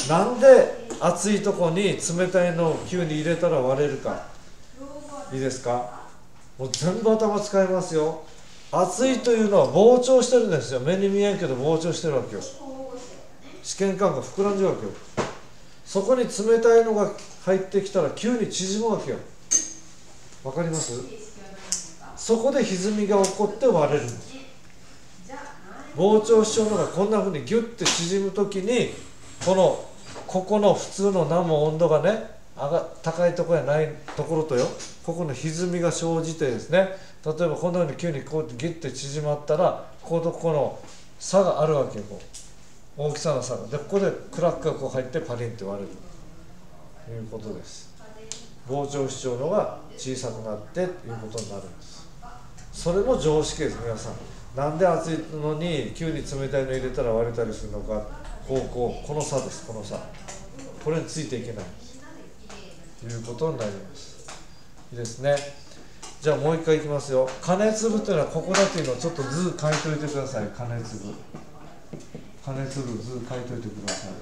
Speaker 1: なんで熱いところに冷たいのを急に入れたら割れるか。いいですか。もう全部頭使いますよ。熱いというのは膨張してるんですよ。目に見えんけど膨張してるわけよ。試験管が膨らんじゃうわけよ。そこに冷たいのが入ってきたら急に縮むわけよ。わかります？そこで歪みが起こって割れるんです。膨張しちゃうのがこんなふうにギュッて縮むときに、このここの普通の生温度がね上が高いところやないところとよ、ここの歪みが生じてですね、例えばこんなふうに急にこうギュッて縮まったら、こことここの差があるわけよ。こう大きさの差がで、ここでクラックがこう入ってパリンって割れるということです。膨張しちゃうのが小さくなってということになるんです。それも常識です。皆さんなんで熱いのに急に冷たいの入れたら割れたりするのか。こうこうこの差です。この差、これについていけないということになります。いいですね。じゃあもう一回いきますよ。加熱部というのはここだというのをちょっと図書いといてください。加熱部加熱部図書いといてください。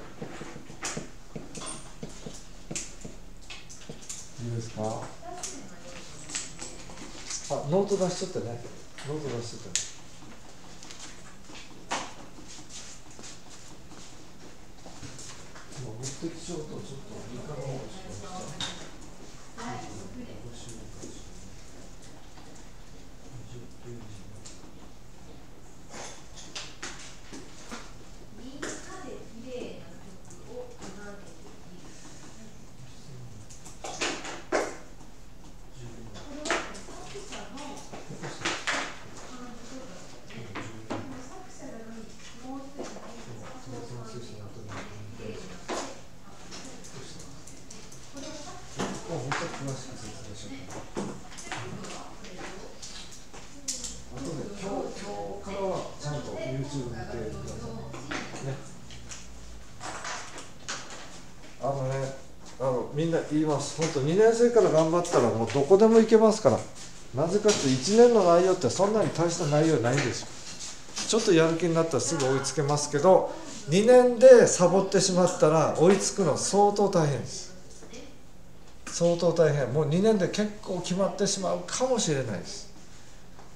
Speaker 1: いいですか。あ、ノート出しちゃってね。ノート出しちゃってね。目的書とちょっと理科の方をしました。あのね、あのみんな言います。本当にねん生から頑張ったらもうどこでも行けますから。なぜかっていちねんの内容ってそんなに大した内容ないんですよ。ちょっとやる気になったらすぐ追いつけますけど、にねんでサボってしまったら追いつくの相当大変です。相当大変。もうにねんで結構決まってしまうかもしれないです。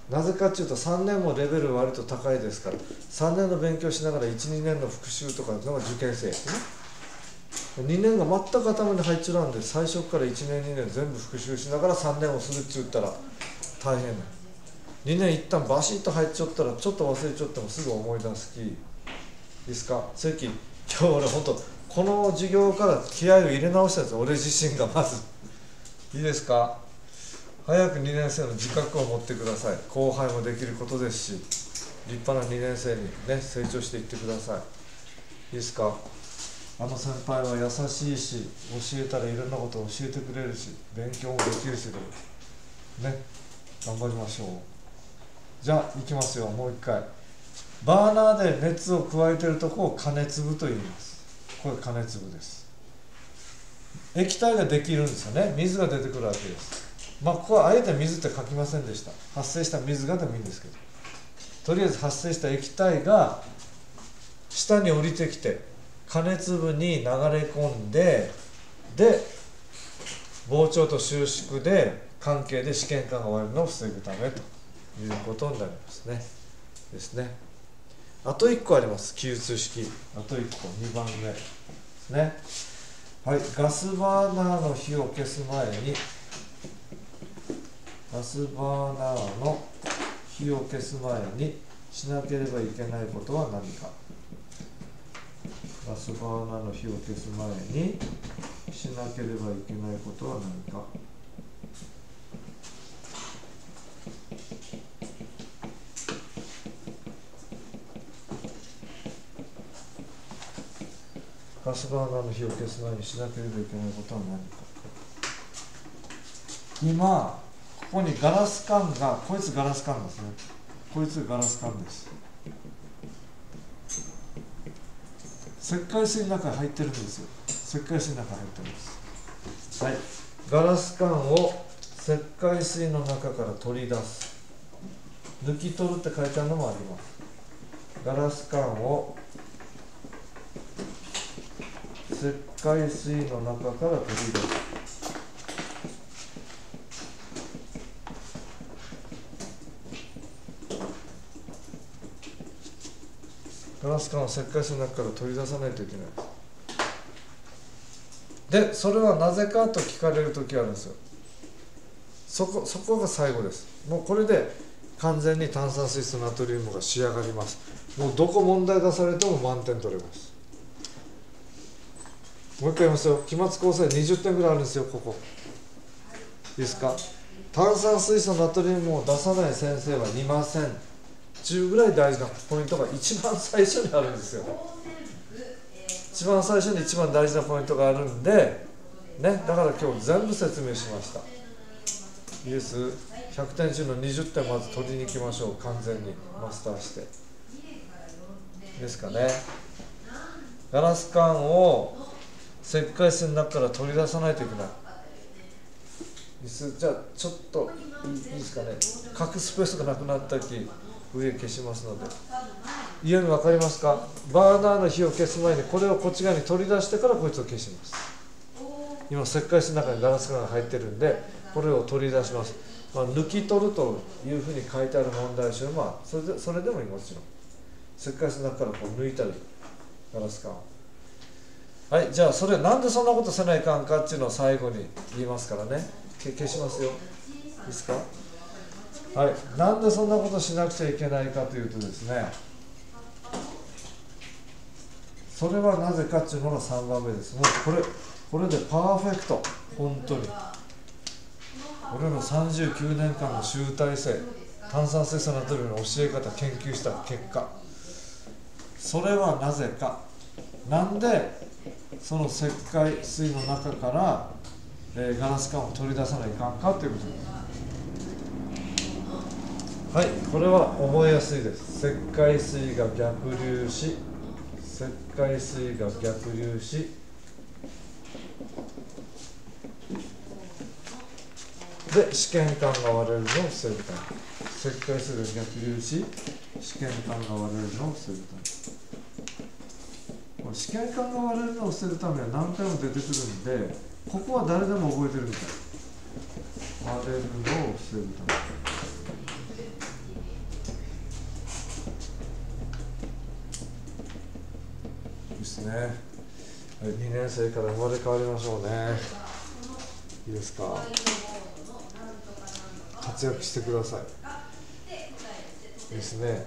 Speaker 1: なぜかっていうとさんねんもレベル割と高いですから、さんねんの勉強しながらいちにねんの復習とかいうのが受験生ですね。にねんが全く頭に入っちゃうんで、最初からいちねんにねん全部復習しながらさんねんをするって言ったら大変なにねん一旦バシッと入っちゃったらちょっと忘れちゃってもすぐ思い出すき、いいですか。関今日俺本当この授業から気合を入れ直したんですよ、俺自身が。まずいいですか。早くにねん生の自覚を持ってください。後輩もできることですし、立派なにねん生にね成長していってください。いいですか。あの先輩は優しいし、教えたらいろんなことを教えてくれるし、勉強もできるしでね、頑張りましょう。じゃあいきますよ、もう一回。バーナーで熱を加えているところを加熱部と言います。これ加熱部です。液体ができるんですよね。水が出てくるわけです。まあここはあえて水って書きませんでした。発生した水がでもいいんですけど、とりあえず発生した液体が下に降りてきて加熱部に流れ込んで、で膨張と収縮で関係で試験管が割れるのを防ぐためということになりますね。ですね。あといっこあります。記述式。あといっこ、にばんめですね。はい、ガスバーナーの火を消す前に、ガスバーナーの火を消す前にしなければいけないことは何か。ガスバーナーの火を消す前にしなければいけないことは何か。ガスバーナーの火を消す前にしなければいけないことは何か。今ここにガラス管が、こいつガラス管ですね。こいつガラス管です。石灰水の中に入ってるんですよ。石灰水の中に入ってるんです。はい、ガラス管を石灰水の中から取り出す。抜き取るって書いてあるのもあります。ガラス管を石灰水の中から取り出す。ガラス管を石灰水の中から取り出さないといけないで、それはなぜかと聞かれるときあるんですよ。そこ、そこが最後です。もうこれで完全に炭酸水素ナトリウムが仕上がります。もうどこ問題出されても満点取れます。もう一回言いますよ。期末構成にじゅってんぐらいあるんですよ、ここ。いいですか。炭酸水素ナトリウムを出さない先生はいません。じゅうぐらい大事なポイントが一番最初にあるんですよ。一番最初に一番大事なポイントがあるんで、ね、だから今日全部説明しました。いいです。ひゃくてん中のにじゅってんまず取りに行きましょう。完全にマスターして。いいですかね。ガラス管を石灰水の中から取り出さないといけない。いいです。じゃあちょっといいですかね。隠すスペースがなくなった時上消しますので、家に分かりますか。バーナーの火を消す前にこれをこっち側に取り出してからこいつを消します。今石灰水の中にガラス管が入ってるんでこれを取り出します。まあ、抜き取るというふうに書いてある問題集は、まあ、それでそれでもいい、もちろん石灰水の中からこう抜いたりガラス管を。はい、じゃあそれなんでそんなことせないかんかっていうのを最後に言いますからね。消しますよ。いいですか。はい、なんでそんなことしなくちゃいけないかというとですね、それはなぜかっていうのがさんばんめです。もうこれこれでパーフェクト。本当に俺のさんじゅうきゅうねんかんの集大成、炭酸水素ナトリウムの教え方研究した結果、それはなぜか。なんでその石灰水の中から、えー、ガラス管を取り出さないかんかということです。はい、これは覚えやすいです。石灰水が逆流し、石灰水が逆流し、で試験管が割れるのを防ぐため。石灰水が逆流し、試験管が割れるのを防ぐため。これ試験管が割れるのを防ぐためは何回も出てくるんで、ここは誰でも覚えてるみたい。割れるのを防ぐため。 ね。にねん生から生まれ変わりましょうね。いいですか。活躍してください。ですね。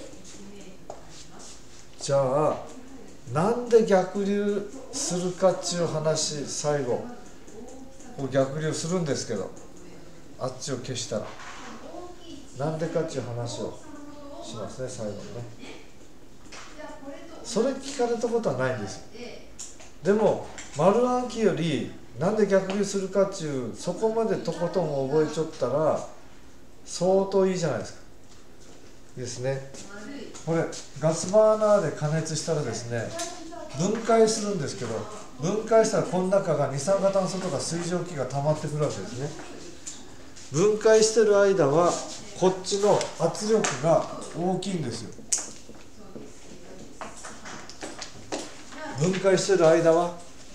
Speaker 1: じゃあなんで逆流するかっていう話、最後こう逆流するんですけど、あっちを消したらなんでかっていう話をしますね、最後にね。それ聞かれたことはないんですよ。でも丸暗記よりなんで逆流するかっていう、そこまでとことん覚えちゃったら相当いいじゃないですか。いいですね。これガスバーナーで加熱したらですね、分解するんですけど、分解したらこの中が二酸化炭素とか水蒸気が溜まってくるわけですね。分解してる間はこっちの圧力が大きいんですよ。分解してる間は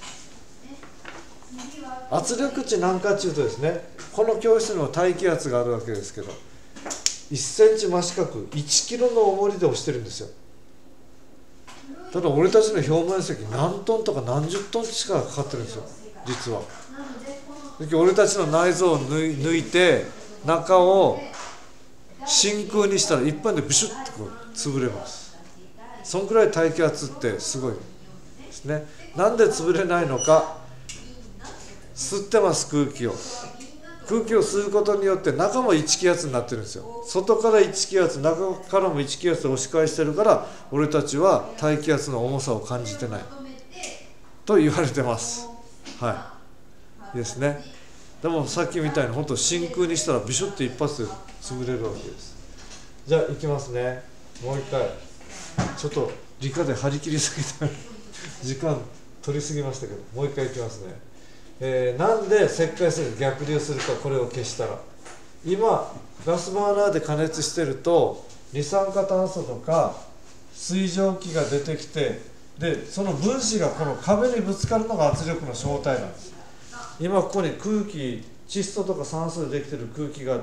Speaker 1: 圧力値何かっていうとですね、この教室にも大気圧があるわけですけど、いっセンチ真四角いちキロの重りで押してるんですよ。ただ俺たちの表面積何トンとか何十トンしかかかってるんですよ、実は。俺たちの内臓を抜いて中を真空にしたら一般でブシュッとこう潰れます。そんくらい大気圧ってすごいですね。なんで潰れないのか、吸ってます、空気を。空気を吸うことによって中もいち気圧になってるんですよ。外からいち気圧、中からもいち気圧で押し返してるから、俺たちは大気圧の重さを感じてないと言われてます。はい、いいですね。でもさっきみたいに本当真空にしたらビシュッと一発で潰れるわけです。じゃあいきますね。もう一回。ちょっと理科で張り切りすぎて時間取りすぎましたけど、もう一回いきますね。えー、なんで石灰水が逆流するか、これを消したら。今ガスバーナーで加熱してると二酸化炭素とか水蒸気が出てきて、でその分子がこの壁にぶつかるのが圧力の正体なんです。今ここに空気、窒素とか酸素でできてる空気があって、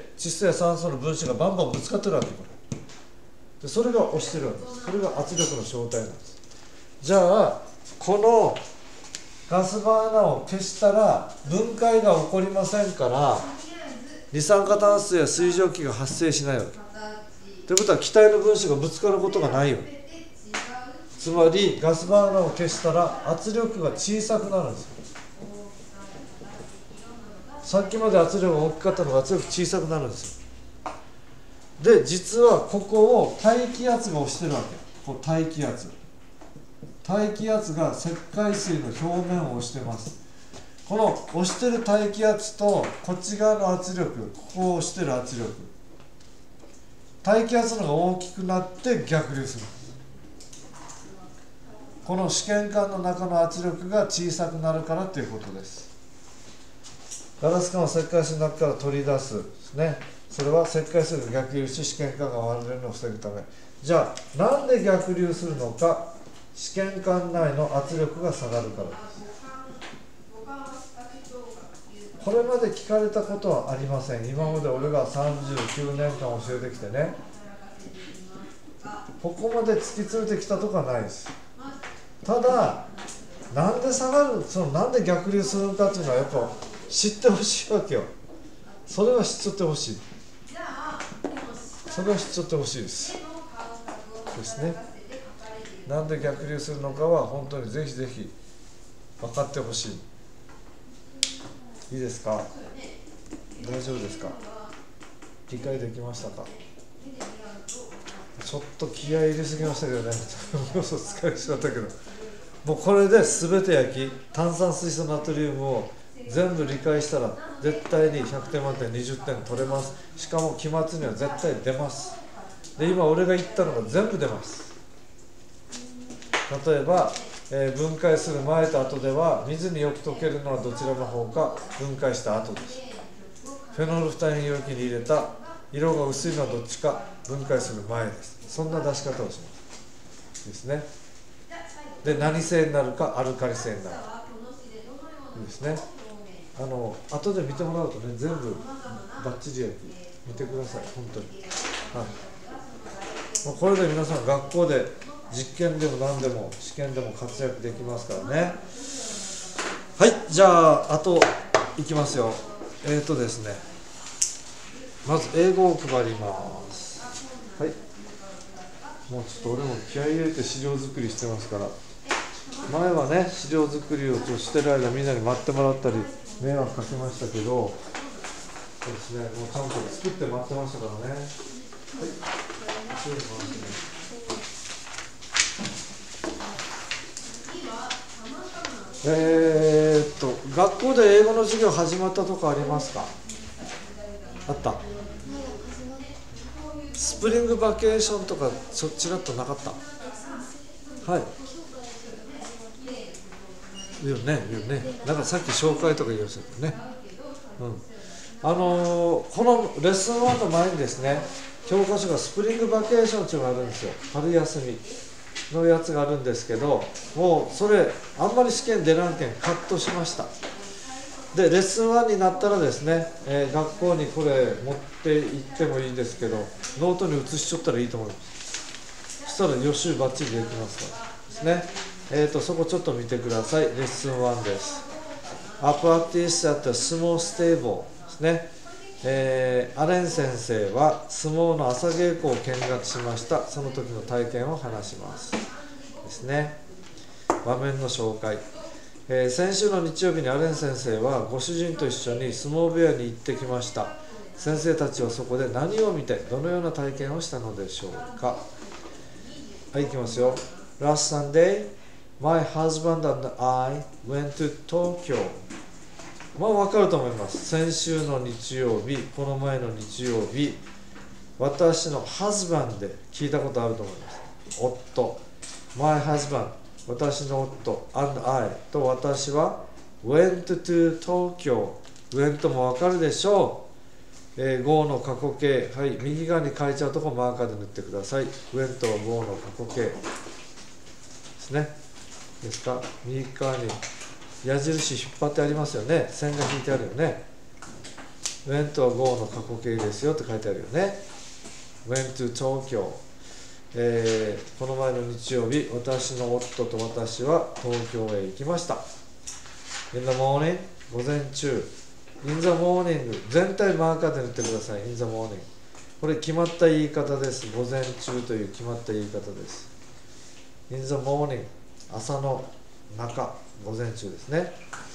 Speaker 1: 窒素や酸素の分子がバンバンぶつかってるわけ。これでそれが押してるわけです。それが圧力の正体なんです。じゃあこのガスバーナーを消したら分解が起こりませんから、二酸化炭素や水蒸気が発生しないわけ。ということは気体の分子がぶつかることがないよ。つまりガスバーナーを消したら圧力が小さくなるんですよ。さっきまで圧力が大きかったのが圧力小さくなるんですよ。で実はここを大気圧が押してるわけ。こう大気圧大気圧が石灰水の表面を押してます。この押してる大気圧とこっち側の圧力、ここを押してる圧力、大気圧の方が大きくなって逆流する。この試験管の中の圧力が小さくなるからということです。ガラス管を石灰水の中から取り出すですね。それは石灰水が逆流し試験管が割れるのを防ぐため。じゃあなんで逆流するのか。試験管内の圧力が下がるからです。これまで聞かれたことはありません。今まで俺がさんじゅうきゅうねんかん教えてきてね、ここまで突き詰めてきたとかないです。ただなんで下がる、そのなんで逆流するのかっていうのはやっぱ知ってほしいわけよ。それは知っちゃってほしい。それは知っちゃってほしいですですね。なんで逆流するのかは本当にぜひぜひ分かってほしい。いいですか？大丈夫ですか？理解できましたか？ちょっと気合い入れすぎましたけどね嘘つかれてしまったけど、もうこれで全て焼き炭酸水素ナトリウムを全部理解したら絶対にひゃくてん満点にじゅってん取れます。しかも期末には絶対出ます。で今俺が言ったのが全部出ます。例えば、えー、分解する前と後では水によく溶けるのはどちらの方か、分解した後です。フェノール二塩容器に入れた色が薄いのはどっちか、分解する前です。そんな出し方をしますですね。で何性になるか、アルカリ性になるいいですね。あの後で見てもらうとね、全部バッチリ焼き見てください。本当に、はい、もうこれで皆さん学校で実験でも何でも試験でも活躍できますからね。はい、じゃああといきますよ。えっとですねまず英語を配ります。はい、もうちょっと俺も気合い入れて資料作りしてますから、前はね資料作りをしてる間みんなに待ってもらったり迷惑かけましたけど、そうですね、もうちゃんと作って待ってましたからね。はい、失礼しますね。えーっと学校で英語の授業始まったとこありますか？あった？スプリングバケーションとかそちらっとなかった？はい。言うね、言うね。なんかさっき紹介とか言いましたけどね。うん。あのー、このレッスンワンの前にですね、教科書がスプリングバケーションっていうのがあるんですよ。春休みのやつがあるんですけど、もうそれあんまり試験出らんけんカットしました。でレッスンワンになったらですね、えー、学校にこれ持って行ってもいいですけど、ノートに写しちゃったらいいと思います。そしたら予習バッチリできますからですね。えーとそこちょっと見てください。レッスンワンです。A practice at the small stable ですね。えー、アレン先生は相撲の朝稽古を見学しました。その時の体験を話しますですね。場面の紹介、えー、先週の日曜日にアレン先生はご主人と一緒に相撲部屋に行ってきました。先生たちはそこで何を見てどのような体験をしたのでしょうか。はい、いきますよ。 Last Sunday, my husband and I went to Tokyo。まあ分かると思います。先週の日曜日、この前の日曜日、私のハズバンで聞いたことあると思います。夫、my husband、私の夫、and I と私は went to Tokyo。 went も分かるでしょう。えー、go の過去形、はい、右側に書いちゃうとこマーカーで塗ってください。went は go の過去形ですね。ですか、右側に矢印引っ張ってありますよね。線が引いてあるよね。went は go の過去形ですよって書いてあるよね。went to Tokyo、えー、この前の日曜日、私の夫と私は東京へ行きました。in the morning、 午前中。in the morning、 全体マーカーで塗ってください。in the morning、 これ決まった言い方です。午前中という決まった言い方です。in the morning、 朝の中、午前中ですね。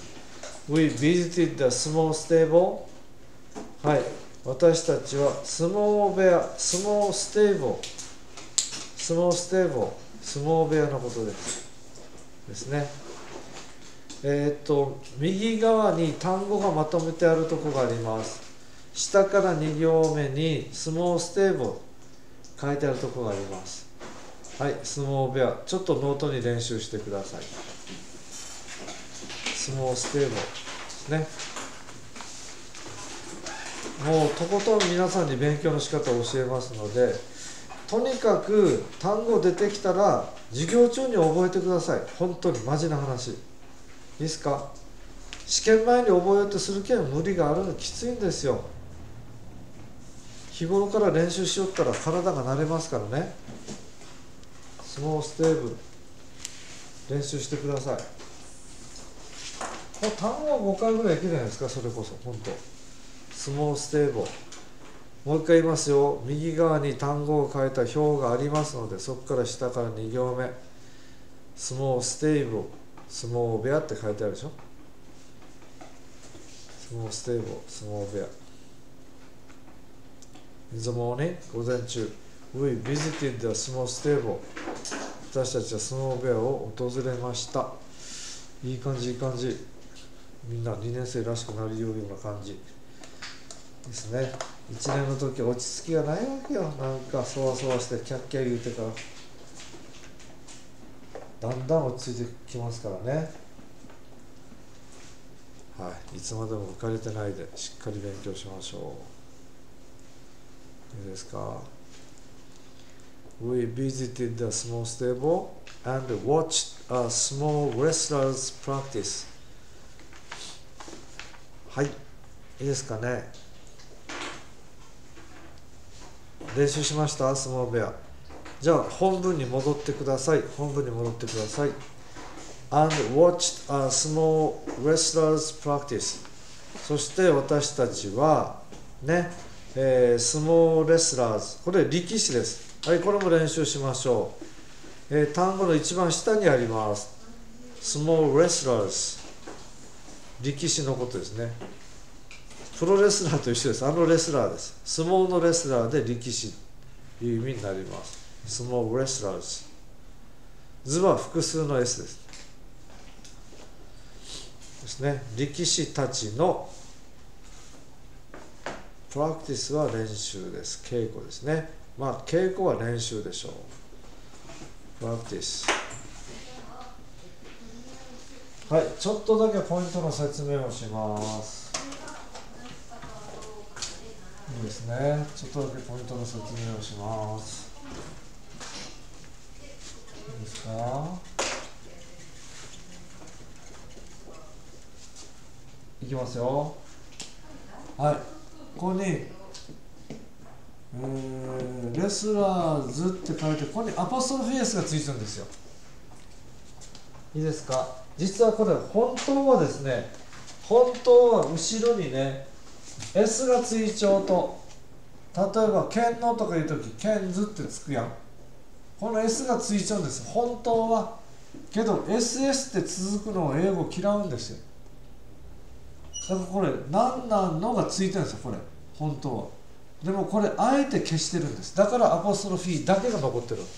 Speaker 1: We visited the small stable。 はい、私たちは相撲部屋、相撲ステーブル、相撲ステーブル、相撲部屋のことですですね。えっと右側に単語がまとめてあるところがあります。下からに行目に相撲ステーブル書いてあるところがあります。はい、相撲部屋、ちょっとノートに練習してください。相撲ステーブルですね。もうとことん皆さんに勉強の仕方を教えますので、とにかく単語出てきたら授業中に覚えてください。本当にマジな話いいですか。試験前に覚えようとするけん無理があるのきついんですよ。日頃から練習しよったら体が慣れますからね。相撲ステーブル練習してください。もう単語はごかいぐらいいけないですか。それこそ本当相撲ステーブル、もう一回言いますよ。右側に単語を書いた表がありますので、そこから下からに行目、相撲ステーブル、相撲部屋って書いてあるでしょ。相撲ステーブル、相撲部屋。 In the morning、 午前中。 We visited the small stable。 私たちは相撲部屋を訪れました。いい感じいい感じ。みんなにねん生らしくなりようような感じですね。いちねんの時は落ち着きがないわけよ。なんかそわそわしてキャッキャ言うてからだんだん落ち着いてきますからね。はい、いつまでも浮かれてないでしっかり勉強しましょう。いいですか。 We visited the small stable and watched a small wrestlers practice。 はい、いいですかね。練習しました。相撲部屋じゃあ本文に戻ってください。本文に戻ってください。And watched a small wrestlers practice。そして私たちはね、えー、スモーレスラーズ、これ力士です。はい、これも練習しましょう。えー、単語の一番下にあります。スモーレスラーズ、力士のことですね。プロレスラーと一緒です。あのレスラーです。相撲のレスラーで力士という意味になります。スモーレスラーズ。図は複数の S です。ですね。力士たちのプラクティスは練習です。稽古ですね。まあ稽古は練習でしょう。プラクティス。はい、ちょっとだけポイントの説明をします。いいですね。ちょっとだけポイントの説明をします。いいですか。いきますよ。はい。ここに、えー、レスラーズって書いて、ここにアポストロフィエスがついてるんですよ。いいですか。実はこれ本当はですね、本当は後ろにね、S が追徴と、例えば剣能とかいうとき、剣図ってつくやん。この S が追徴です。本当は。けど エスエス って続くのを英語嫌うんですよ。だからこれ何なんのがついてるんですよ、これ。本当は。でもこれあえて消してるんです。だからアポストロフィーだけが残ってる。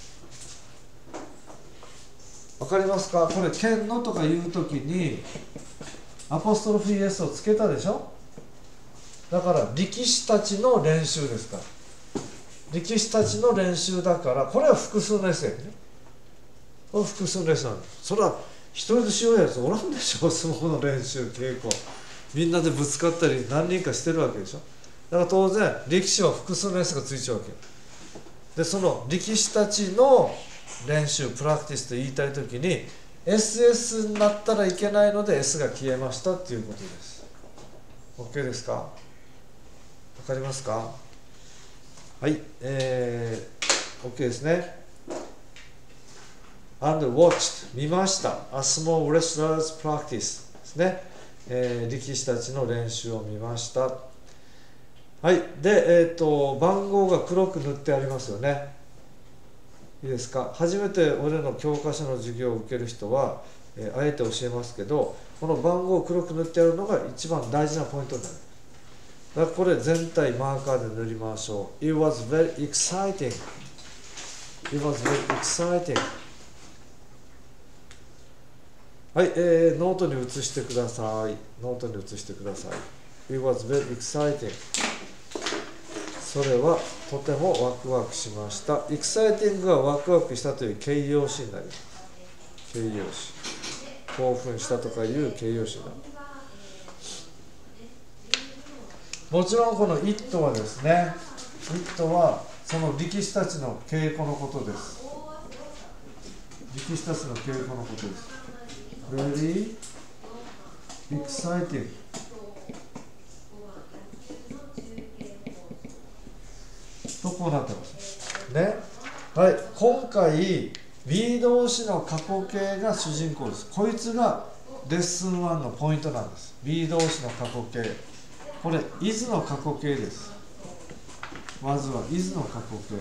Speaker 1: わかりますか。これ剣のとかいうときにアポストロフィー S をつけたでしょ。だから力士たちの練習ですから。力士たちの練習だから、これは複数の S やね。これ複数の S なんです。それは一人でしようやつおらんでしょ。相撲の練習、稽古。みんなでぶつかったり何人かしてるわけでしょ。だから当然力士は複数の S がついちゃうわけで、その力士たちの練習、プラクティスと言いたいときに エスエス になったらいけないので S が消えましたっていうことです。 OK ですか。わかりますか。はい、えー、OK ですね。 And watched 見ました。 A small wrestlers practice ですね、えー、力士たちの練習を見ました。はい、で、えーと、番号が黒く塗ってありますよね。いいですか。初めて俺の教科書の授業を受ける人は、えー、あえて教えますけど、この番号を黒く塗ってあるのが一番大事なポイントになる。だからこれ全体マーカーで塗りましょう。It was very exciting. It was very exciting. はい、えー、ノートに移してください。ノートに移してください。It was very exciting. それはとてもワクワクしました。exciting がワクワクしたという形容詞になります。形容詞。興奮したとかいう形容詞になる。もちろんこの it はですね、it はその力士たちの稽古のことです。力士たちの稽古のことです。Very exciting。とこうなってますね。はい、今回 B 動詞の過去形が主人公です。こいつがレッスンワンのポイントなんです。B 動詞の過去形。これ is の過去形です。まずは is の過去形。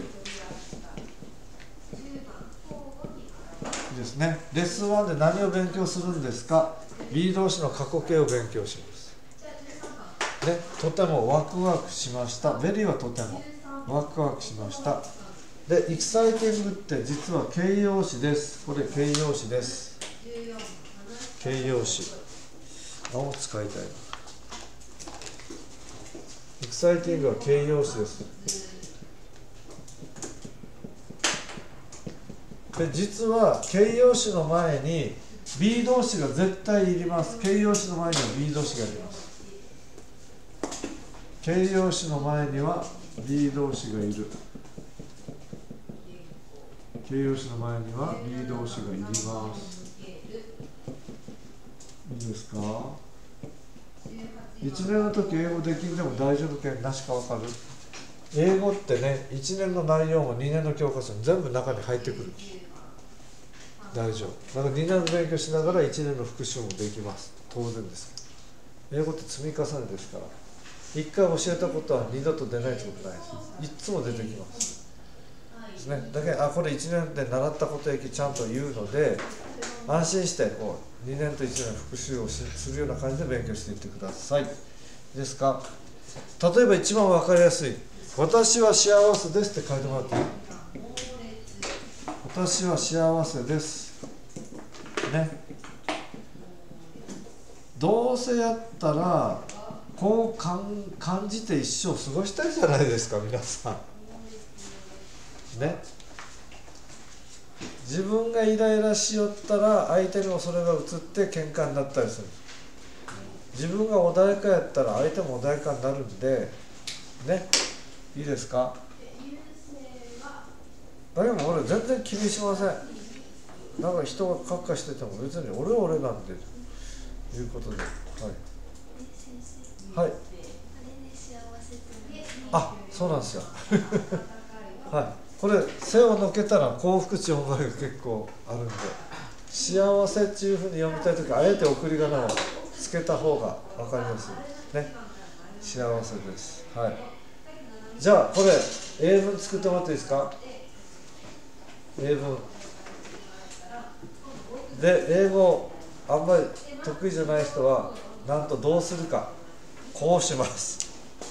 Speaker 1: いいですね。レッスンワンで何を勉強するんですか。 B 動詞の過去形を勉強します。ね、とてもワクワクしました。ベリーはとてもワクワクしました。で、エキサイティングって実は形容詞です。これ形容詞です。形容詞。青を使いたい。エキサイティングは形容詞です。で、実は形容詞の前に B 動詞が絶対いります。形容詞の前には B 動詞がいります。形容詞の前には B 動詞がいる。形容詞の前には B 動詞がいります。いいですか。いちねんの時英語できんでも大丈夫けんなしかわかる。 英語ってね、いちねんの内容もにねんの教科書に全部中に入ってくる。大丈夫。だからにねんの勉強しながらいちねんの復習もできます。当然です。英語って積み重ねですから、いっかい教えたことは二度と出ないってことないです。いっつも出てきます。ですね。だけど、あ、これいちねんで習ったことやきちゃんと言うので、安心してこうにねんといちねん復習をしするような感じで勉強していってください。いいですか。例えば一番わかりやすい、私は幸せですって書いてもらっていい？私は幸せですね。どうせやったらこう感感じて一生過ごしたいじゃないですか、皆さんね。自分がイライラしよったら相手にもそれが移って喧嘩になったりする。自分が穏やかやったら相手も穏やかになるんでね。いいですか。だけど俺全然気にしません。なんか人がカッカしてても別に俺は俺なんでということで、はいはい、あ、そうなんですよはい、これ背をのけたら幸福値音楽が結構あるんで、幸せっていうふうに読みたいときあえて送り仮名をつけた方が分かりやすいね。幸せです。はい、じゃあこれ英文作ってもらっていいですか。英文で、英語あんまり得意じゃない人はなんとどうするか、こうします。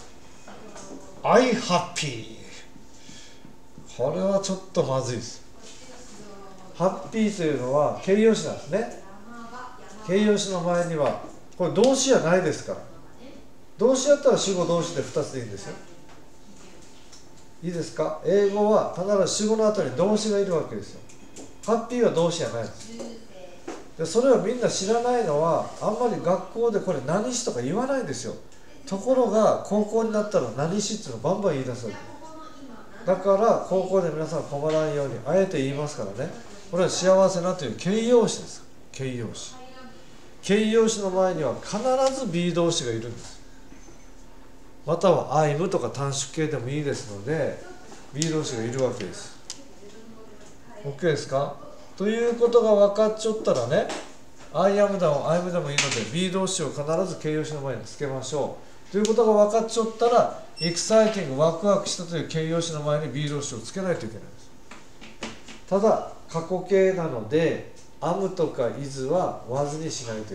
Speaker 1: I happy。 これはちょっとまずいです。ハッピーというのは形容詞なんですね。形容詞の前にはこれ動詞じゃないですから。動詞やったら主語動詞でふたつでいいんですよ。いいですか。英語は必ず主語の後に動詞がいるわけですよ。ハッピーは動詞じゃないです。でそれをみんな知らないのは、あんまり学校でこれ何詞とか言わないんですよ。ところが高校になったら何詞っていうのをバンバン言い出すわけ。だから高校で皆さん困らんようにあえて言いますからね。これは幸せなという形容詞です。形容詞。形容詞の前には必ず B 動詞がいるんです。または I'm とか短縮形でもいいですので B 動詞がいるわけです。 OK ですか。ということが分かっちゃったらね、 I am でも I'm でもいいので B 動詞を必ず形容詞の前につけましょう。ということが分かっちゃったら Exciting ワクワクしたという形容詞の前に B 動詞をつけないといけないです。ただ過去形なので am とか is は was にしないといけない。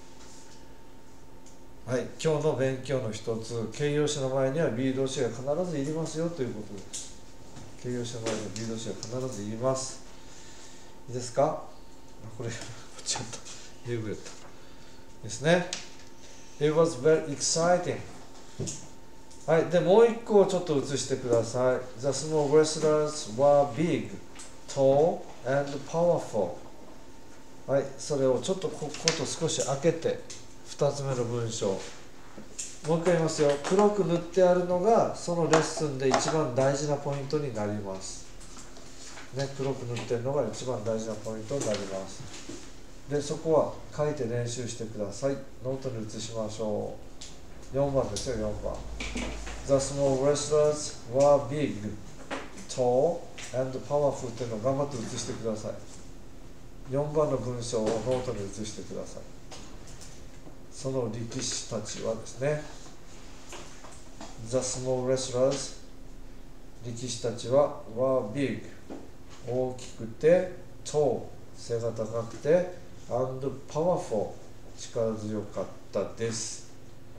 Speaker 1: はい、今日の勉強の一つ、形容詞の前には B 動詞が必ずいりますよということです。形容詞の前には B 動詞が必ずいります。いいですか。これちょっと英語やったですね。It was very exciting。 はい、でもう一個をちょっと写してください。The small wrestlers were big, tall, and powerful。 はい、それをちょっとここと少し開けてふたつめの文章、もう一回言いますよ。黒く塗ってあるのがそのレッスンで一番大事なポイントになります、ね、黒く塗ってるのが一番大事なポイントになります。でそこは書いて練習してください。ノートに写しましょう。よんばんですよ。よんばん The small wrestlers were big, tall, and powerful っていうのを頑張って写してください。よんばんの文章をノートに写してください。その力士たちはですね、 The small wrestlers 力士たちは were big 大きくて tall 背が高くて and powerful 力強かったです。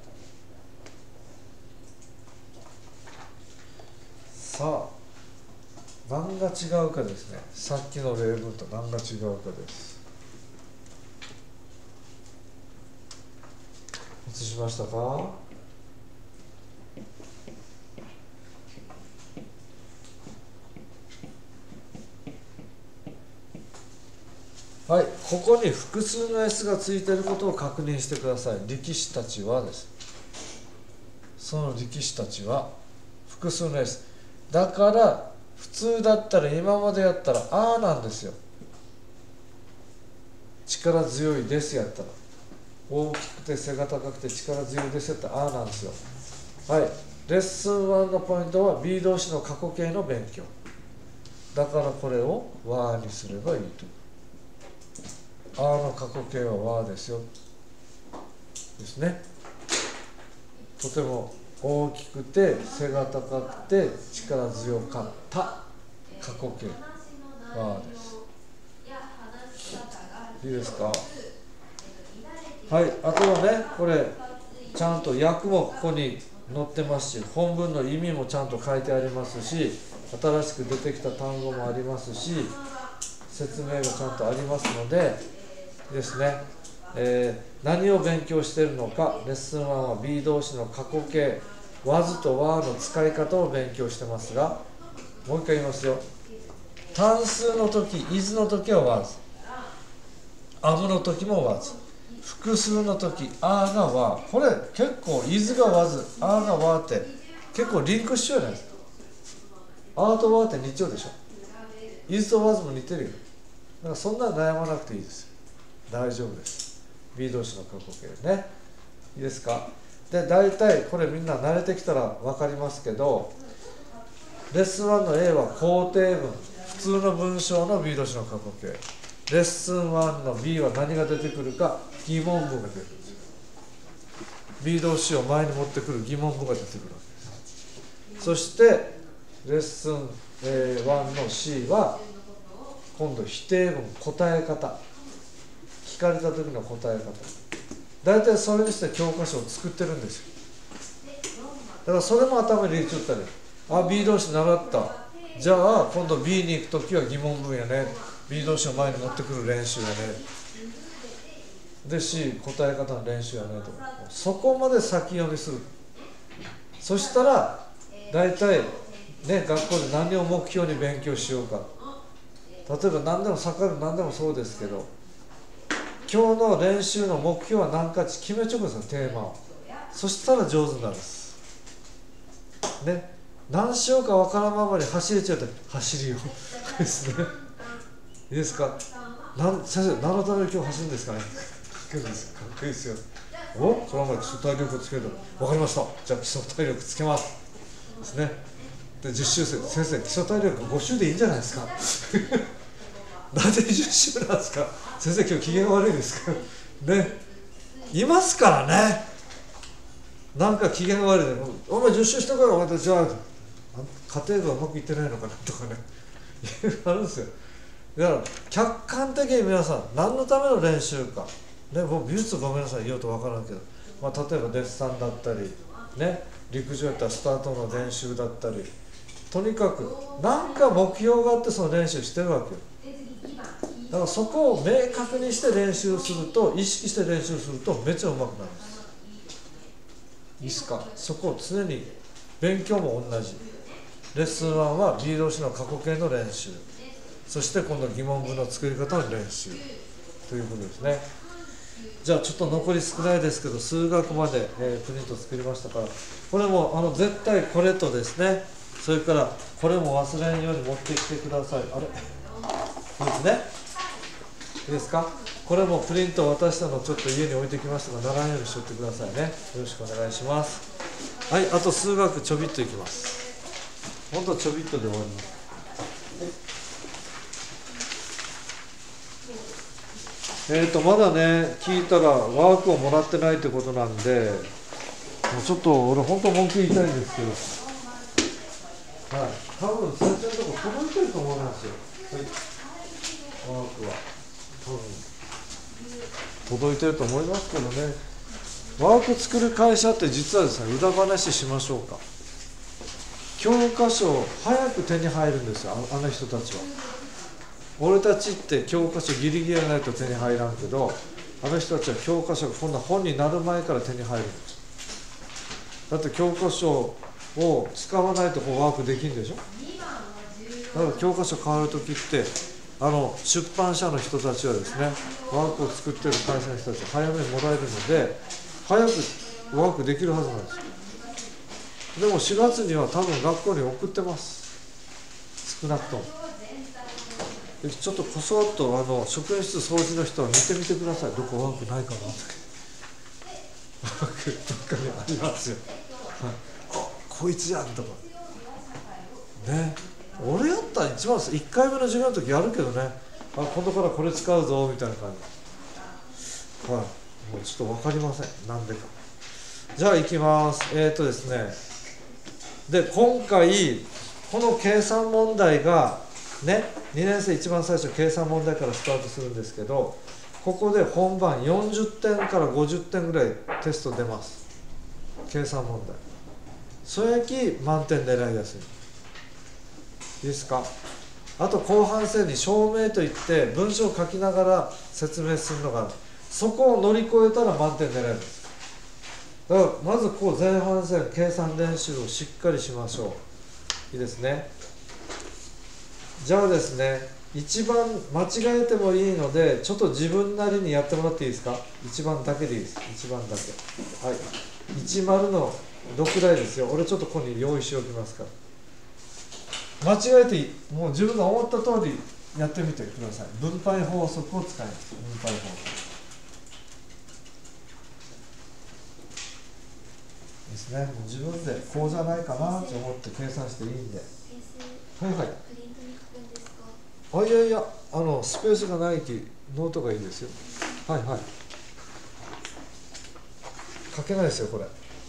Speaker 1: さあ何が違うかですね。さっきの例文と何が違うかです。映しましたか。はい、ここに複数の S がついていることを確認してください。力士たちはです。その力士たちは複数の S だから、普通だったら今までやったらあーなんですよ。力強いですやったら、大きくて背が高くて力強いですやったらあーなんですよ。はい、 レッスンワンのポイントは B 動詞の過去形の勉強だからこれをわにすればいいと。あの過去形はわですよですね。とても大きくて背が高くて力強かった過去形わです。いいですか。はい、あとはねこれちゃんと訳もここに載ってますし、本文の意味もちゃんと書いてありますし、新しく出てきた単語もありますし、説明がちゃんとありますのでですね、えー、何を勉強しているのか。レッスンワンは B 動詞の過去形 was と were の使い方を勉強してますが、もう一回言いますよ。単数の時 is の時は was、 am の時も was、 複数の時 are が were。 これ結構 is が was are が were って結構リンクしちゃうじゃないですか。are と were って似ちゃうでしょ。 is と was も似てるよ。だからそんな悩まなくていいですよ。大丈夫です。 B 動詞の過去形ね。いいですか。で大体これみんな慣れてきたら分かりますけど、レッスンワンの A は肯定文、普通の文章の B 動詞の過去形。レッスンワンの B は何が出てくるか、疑問文が出てくるんですよ。 B 動詞を前に持ってくる疑問文が出てくるわけです。そしてレッスンワンの C は今度否定文、答え方、聞かれた時の答え方、大体それにして教科書を作ってるんですよ。だからそれも頭に入れちゃったり、あ B 動詞習った、じゃあ今度 B に行く時は疑問文やね、 B 動詞を前に持ってくる練習やねで C 答え方の練習やねとか、そこまで先読みする。そしたら大体ね、学校で何を目標に勉強しようか、例えば何でもサッカー部何でもそうですけど、今日の練習の目標は何か決めちゃうんですよ、テーマを。そしたら上手になるんですね。何しようか分からんままに走れちゃうと走りようですね。いいですか。なん先生何のために今日走るんですかね。かっこいいですよ。おそのまま基礎体力をつけると分かりました、じゃあ基礎体力つけますですね。で実習生、先生基礎体力ご週でいいんじゃないですか。なぜじゅっ週なんですか。先生今日機嫌悪いですかね。いますからね。なんか機嫌悪いで、お前じゅっ週したからまたじゃあ家庭がうまくいってないのかなとかねあるんですよ。だから客観的に皆さん何のための練習か、ね、もう美術ごめんなさい言おうと分からんけど、まあ、例えばデッサンだったり、ね、陸上やったらスタートの練習だったり、とにかく何か目標があってその練習してるわけよ。だからそこを明確にして練習すると、意識して練習するとめっちゃうまくなるんです。いいですか。そこを常に、勉強も同じ。レッスンワンは B 動詞の過去形の練習、そして今度疑問文の作り方の練習ということですね。じゃあちょっと残り少ないですけど、数学まで、えー、プリント作りましたから、これもあの絶対これとですね、それからこれも忘れんように持ってきてください。あれこれですね。いいですか。これもプリント渡したのちょっと家に置いてきましたが、ならんようにしとってくださいね。よろしくお願いします。はい、あと数学ちょびっといきます。ほんとちょびっとで終わります。えーとまだね聞いたらワークをもらってないってことなんで、もうちょっと俺本当文句言いたいんですけど、はい、多分先生のとこ届いてると思いますよ。はい、ワークは多分届いてると思いますけどね。ワーク作る会社って実はですね、裏話しましょうか。教科書早く手に入るんですよ、あの人たちは。俺たちって教科書ギリギリやないと手に入らんけど、あの人たちは教科書がこんな本になる前から手に入るんです。だって教科書を使わないとこうワークできるんでしょ。だから教科書変わるときってあの出版社の人たちはですね、ワークを作ってる会社の人たちは早めにもらえるので早くワークできるはずなんですよ。でもしがつには多分学校に送ってます、少なくとも。ちょっとこそっとあの職員室掃除の人は見てみてください。どこワークないかなってワークどっかにありますよ、はい、ここいつやんとかね。俺やったら一番いっかいめの授業の時やるけどね、あ今度からこれ使うぞみたいな感じ。はい、もうちょっと分かりません、なんでか。じゃあいきます。えっ、ー、とですねで今回この計算問題がね、にねん生一番最初計算問題からスタートするんですけど、ここで本番よんじゅってんからごじゅってんぐらいテスト出ます。計算問題それき満点狙いやすい。いいですか。あと後半戦に証明といって文章を書きながら説明するのがある。そこを乗り越えたら満点狙います。だからまずこう前半戦計算練習をしっかりしましょう。いいですね。じゃあですね、一番間違えてもいいのでちょっと自分なりにやってもらっていいですか。一番だけでいいです。一番だけ。はい、じゅうのろく台ですよ。俺ちょっとここに用意しておきますから、間違えていい、もう自分が思った通りやってみてください。分配法則を使います。分配法則ですね。もう自分でこうじゃないかなと思って計算していいんで。はいはい。あ、いやいや、あのスペースがないきノートがいいですよ。はいはい。書けないですよこれ。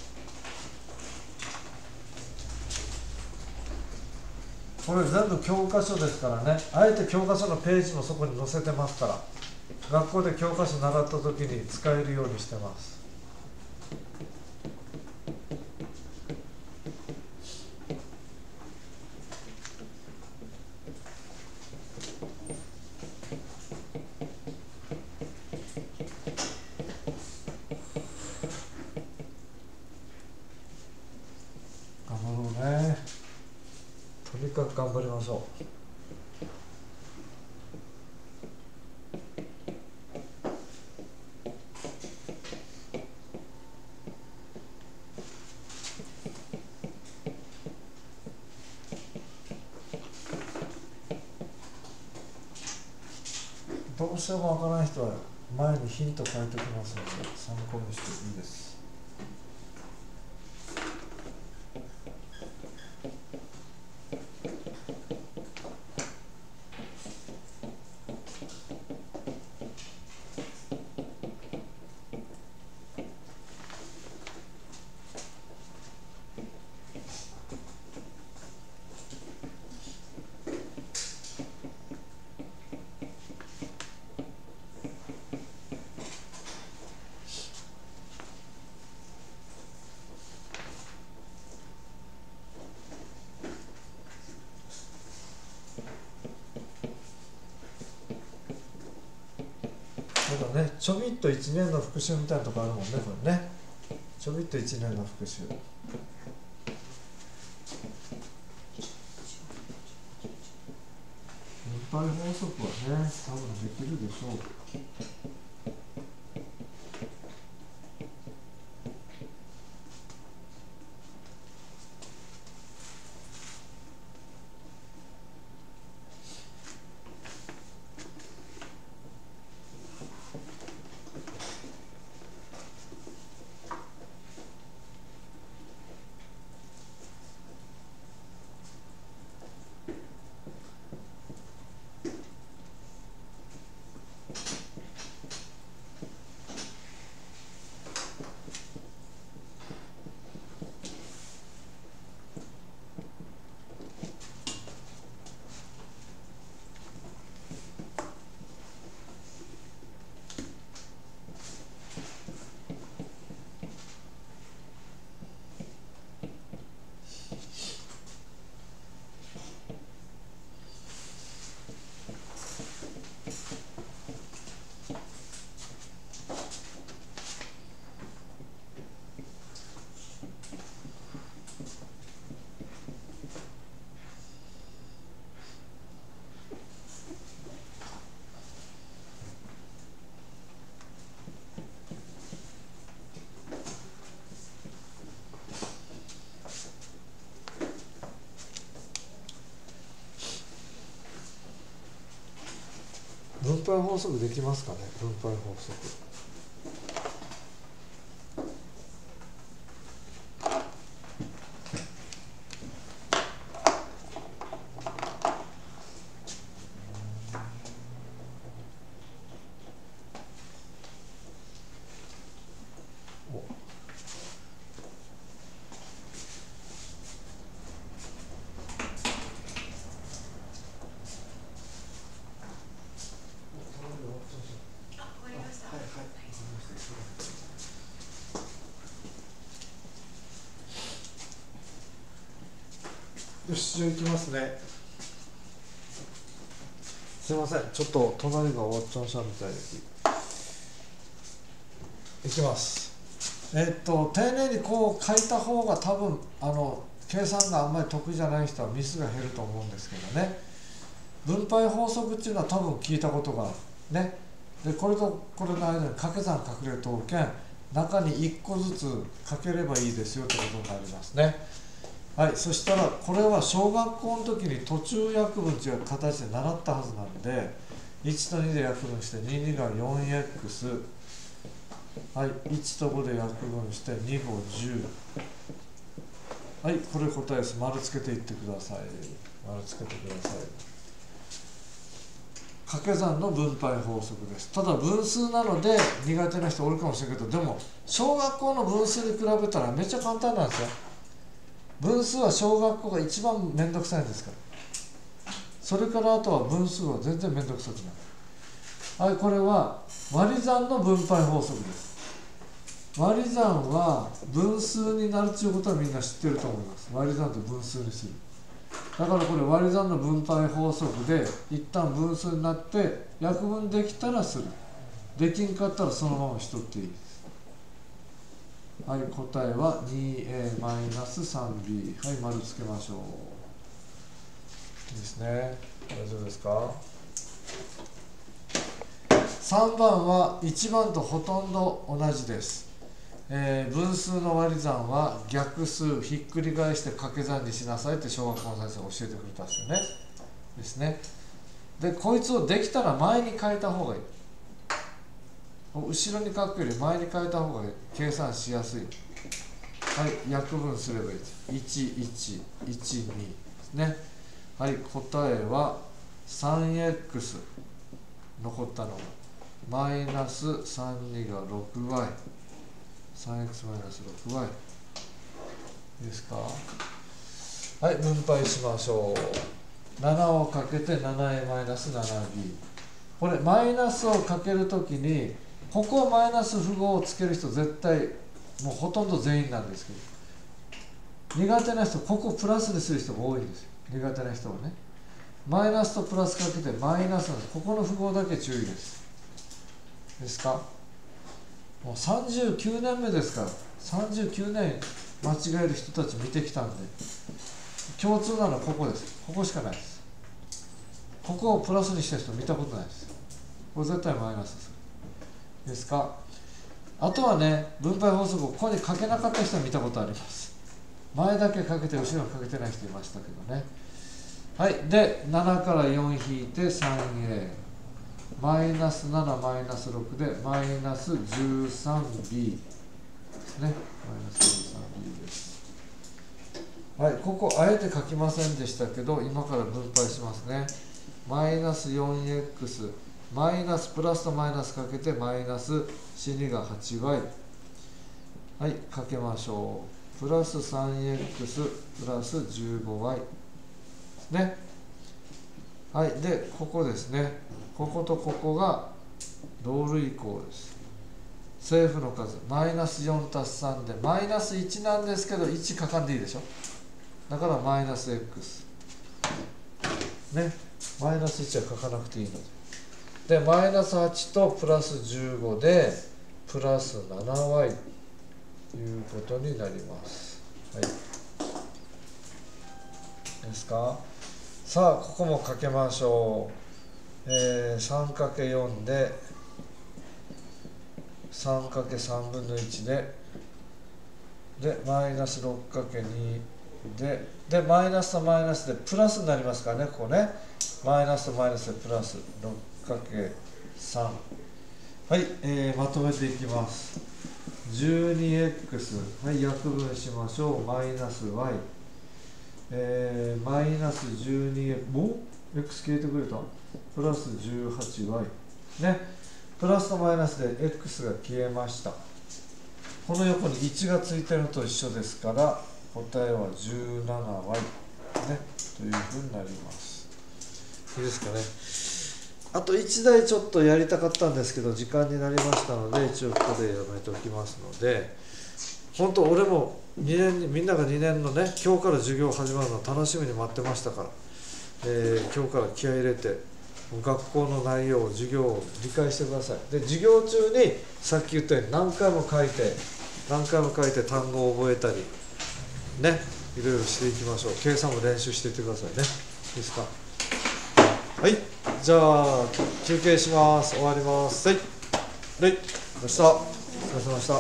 Speaker 1: これ全部教科書ですからね。あえて教科書のページもそこに載せてますから、学校で教科書習った時に使えるようにしてます。頑張ろうね。とにかく頑張りましょう。どうしてもわからない人は前にヒント書いておきますので参考にしていいです。ただね、ちょびっといちねんの復習みたいなとこあるもんね、これね。ちょびっといちねんの復習。分配法則はね、多分できるでしょう。分配法則できますかね。分配法則。 よし、じゃあ行きますね。すいません、ちょっと隣が終わっちゃうみたいです。いきます。えー、っと丁寧にこう書いた方が多分あの計算があんまり得意じゃない人はミスが減ると思うんですけどね。分配法則っていうのは多分聞いたことがあるね。でこれとこれの間に掛け算隠れ等圏中にいっこずつかければいいですよということになりますね。はい、そしたらこれは小学校の時に途中約分という形で習ったはずなんで、いちとにで約分してに、にが よんエックス、 はい、いちとごで約分してに、ご、じゅう、はい、これ答えです。丸つけていってください。丸つけてください。掛け算の分配法則です。ただ分数なので苦手な人おるかもしれないけど、でも小学校の分数に比べたらめっちゃ簡単なんですよ。分数は小学校が一番めんどくさいんですから。それからあとは分数は全然めんどくさくない。はい、これは割り算の分配法則です。割り算は分数になるということはみんな知ってると思います。割り算と分数にする。だからこれ割り算の分配法則で一旦分数になって約分できたらする。できんかったらそのまましとっていいです。はい、答えは にエーマイナスさんビー。 はい、丸つけましょう。いいですね。大丈夫ですか。さんばんはいちばんとほとんど同じです。えー、分数の割り算は逆数ひっくり返して掛け算にしなさいって小学校の先生が教えてくれたんですよね。ですね。でこいつをできたら前に変えた方がいい。後ろに書くより前に変えた方が計算しやすい。はい、約分すればいいです。いち、いち、いち、にですね。はい、答えは さんエックス 残ったのがマイナス さんに が ろくワイ、 さんエックス マイナス ろくワイ いいですか。はい、分配しましょう。ななをかけて ななエーマイナスななビー。 これマイナスをかけるときにここをマイナス符号をつける人絶対もうほとんど全員なんですけど、苦手な人ここプラスにする人が多いんですよ。苦手な人はね、マイナスとプラスかけてマイナスなんです。ここの符号だけ注意です。ですか。もうさんじゅうきゅうねんめですから、さんじゅうきゅうねん間違える人たち見てきたんで、共通なのはここです。ここしかないです。ここをプラスにした人見たことないです。これ絶対マイナスです。ですか。あとはね、分配法則をここに書けなかった人は見たことあります。前だけかけて後ろにかけてない人いましたけどね。はい、でななからよん引いて さんエー マイナスななマイナスろくでマイナス じゅうさんビー ですね。マイナス じゅうさんビー です。はい、ここあえて書きませんでしたけど今から分配しますね。マイナス よんエックス、マイナスプラスとマイナスかけてマイナス よんに が はちワイ。 はい、かけましょう。プラス さんエックス プラス じゅうごワイ ですね。はい、でここですね。こことここが同類項です。正負の数マイナスよんたすさんでマイナスいちなんですけどいち書かんでいいでしょ。だからマイナス X ね、マイナスいちは書かなくていいので、でマイナスはちとプラスじゅうごでプラス ななワイ ということになります。はい、ですか。さあここもかけましょう。えー、さんかけよん で さんかけさんぶんのいち ででマイナス ろくかけに ででマイナスとマイナスでプラスになりますからね。ここねマイナスとマイナスでプラス ろくかけさん。 はい、えー、まとめていきます。 じゅうにエックス、 はい、約分しましょう。マイナス y、えー、マイナス じゅうにエックス、 お x 消えてくれた。プラス じゅうはちワイ ね、プラスとマイナスで x が消えました。この横にいちがついてるのと一緒ですから答えは じゅうななワイ ねというふうになります。いいですかね。 あといちだいちょっとやりたかったんですけど時間になりましたので一応ここでやめておきますので、本当俺もにねんにみんながにねんのね今日から授業始まるの楽しみに待ってましたから、えー、今日から気合い入れて学校の内容授業を理解してください。で授業中にさっき言ったように何回も書いて何回も書いて単語を覚えたりね、いろいろしていきましょう。計算も練習していってくださいね。いいですか。はい、じゃあ休憩します。終わります。はい、はい、お疲れ様でした。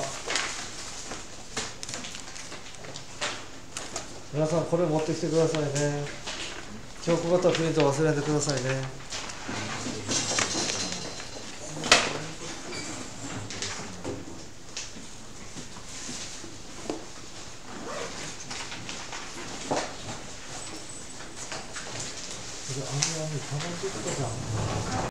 Speaker 1: 皆さんこれ持ってきてくださいね。今日小型プリント忘れてくださいね。これあんなに溜まってきたじゃん。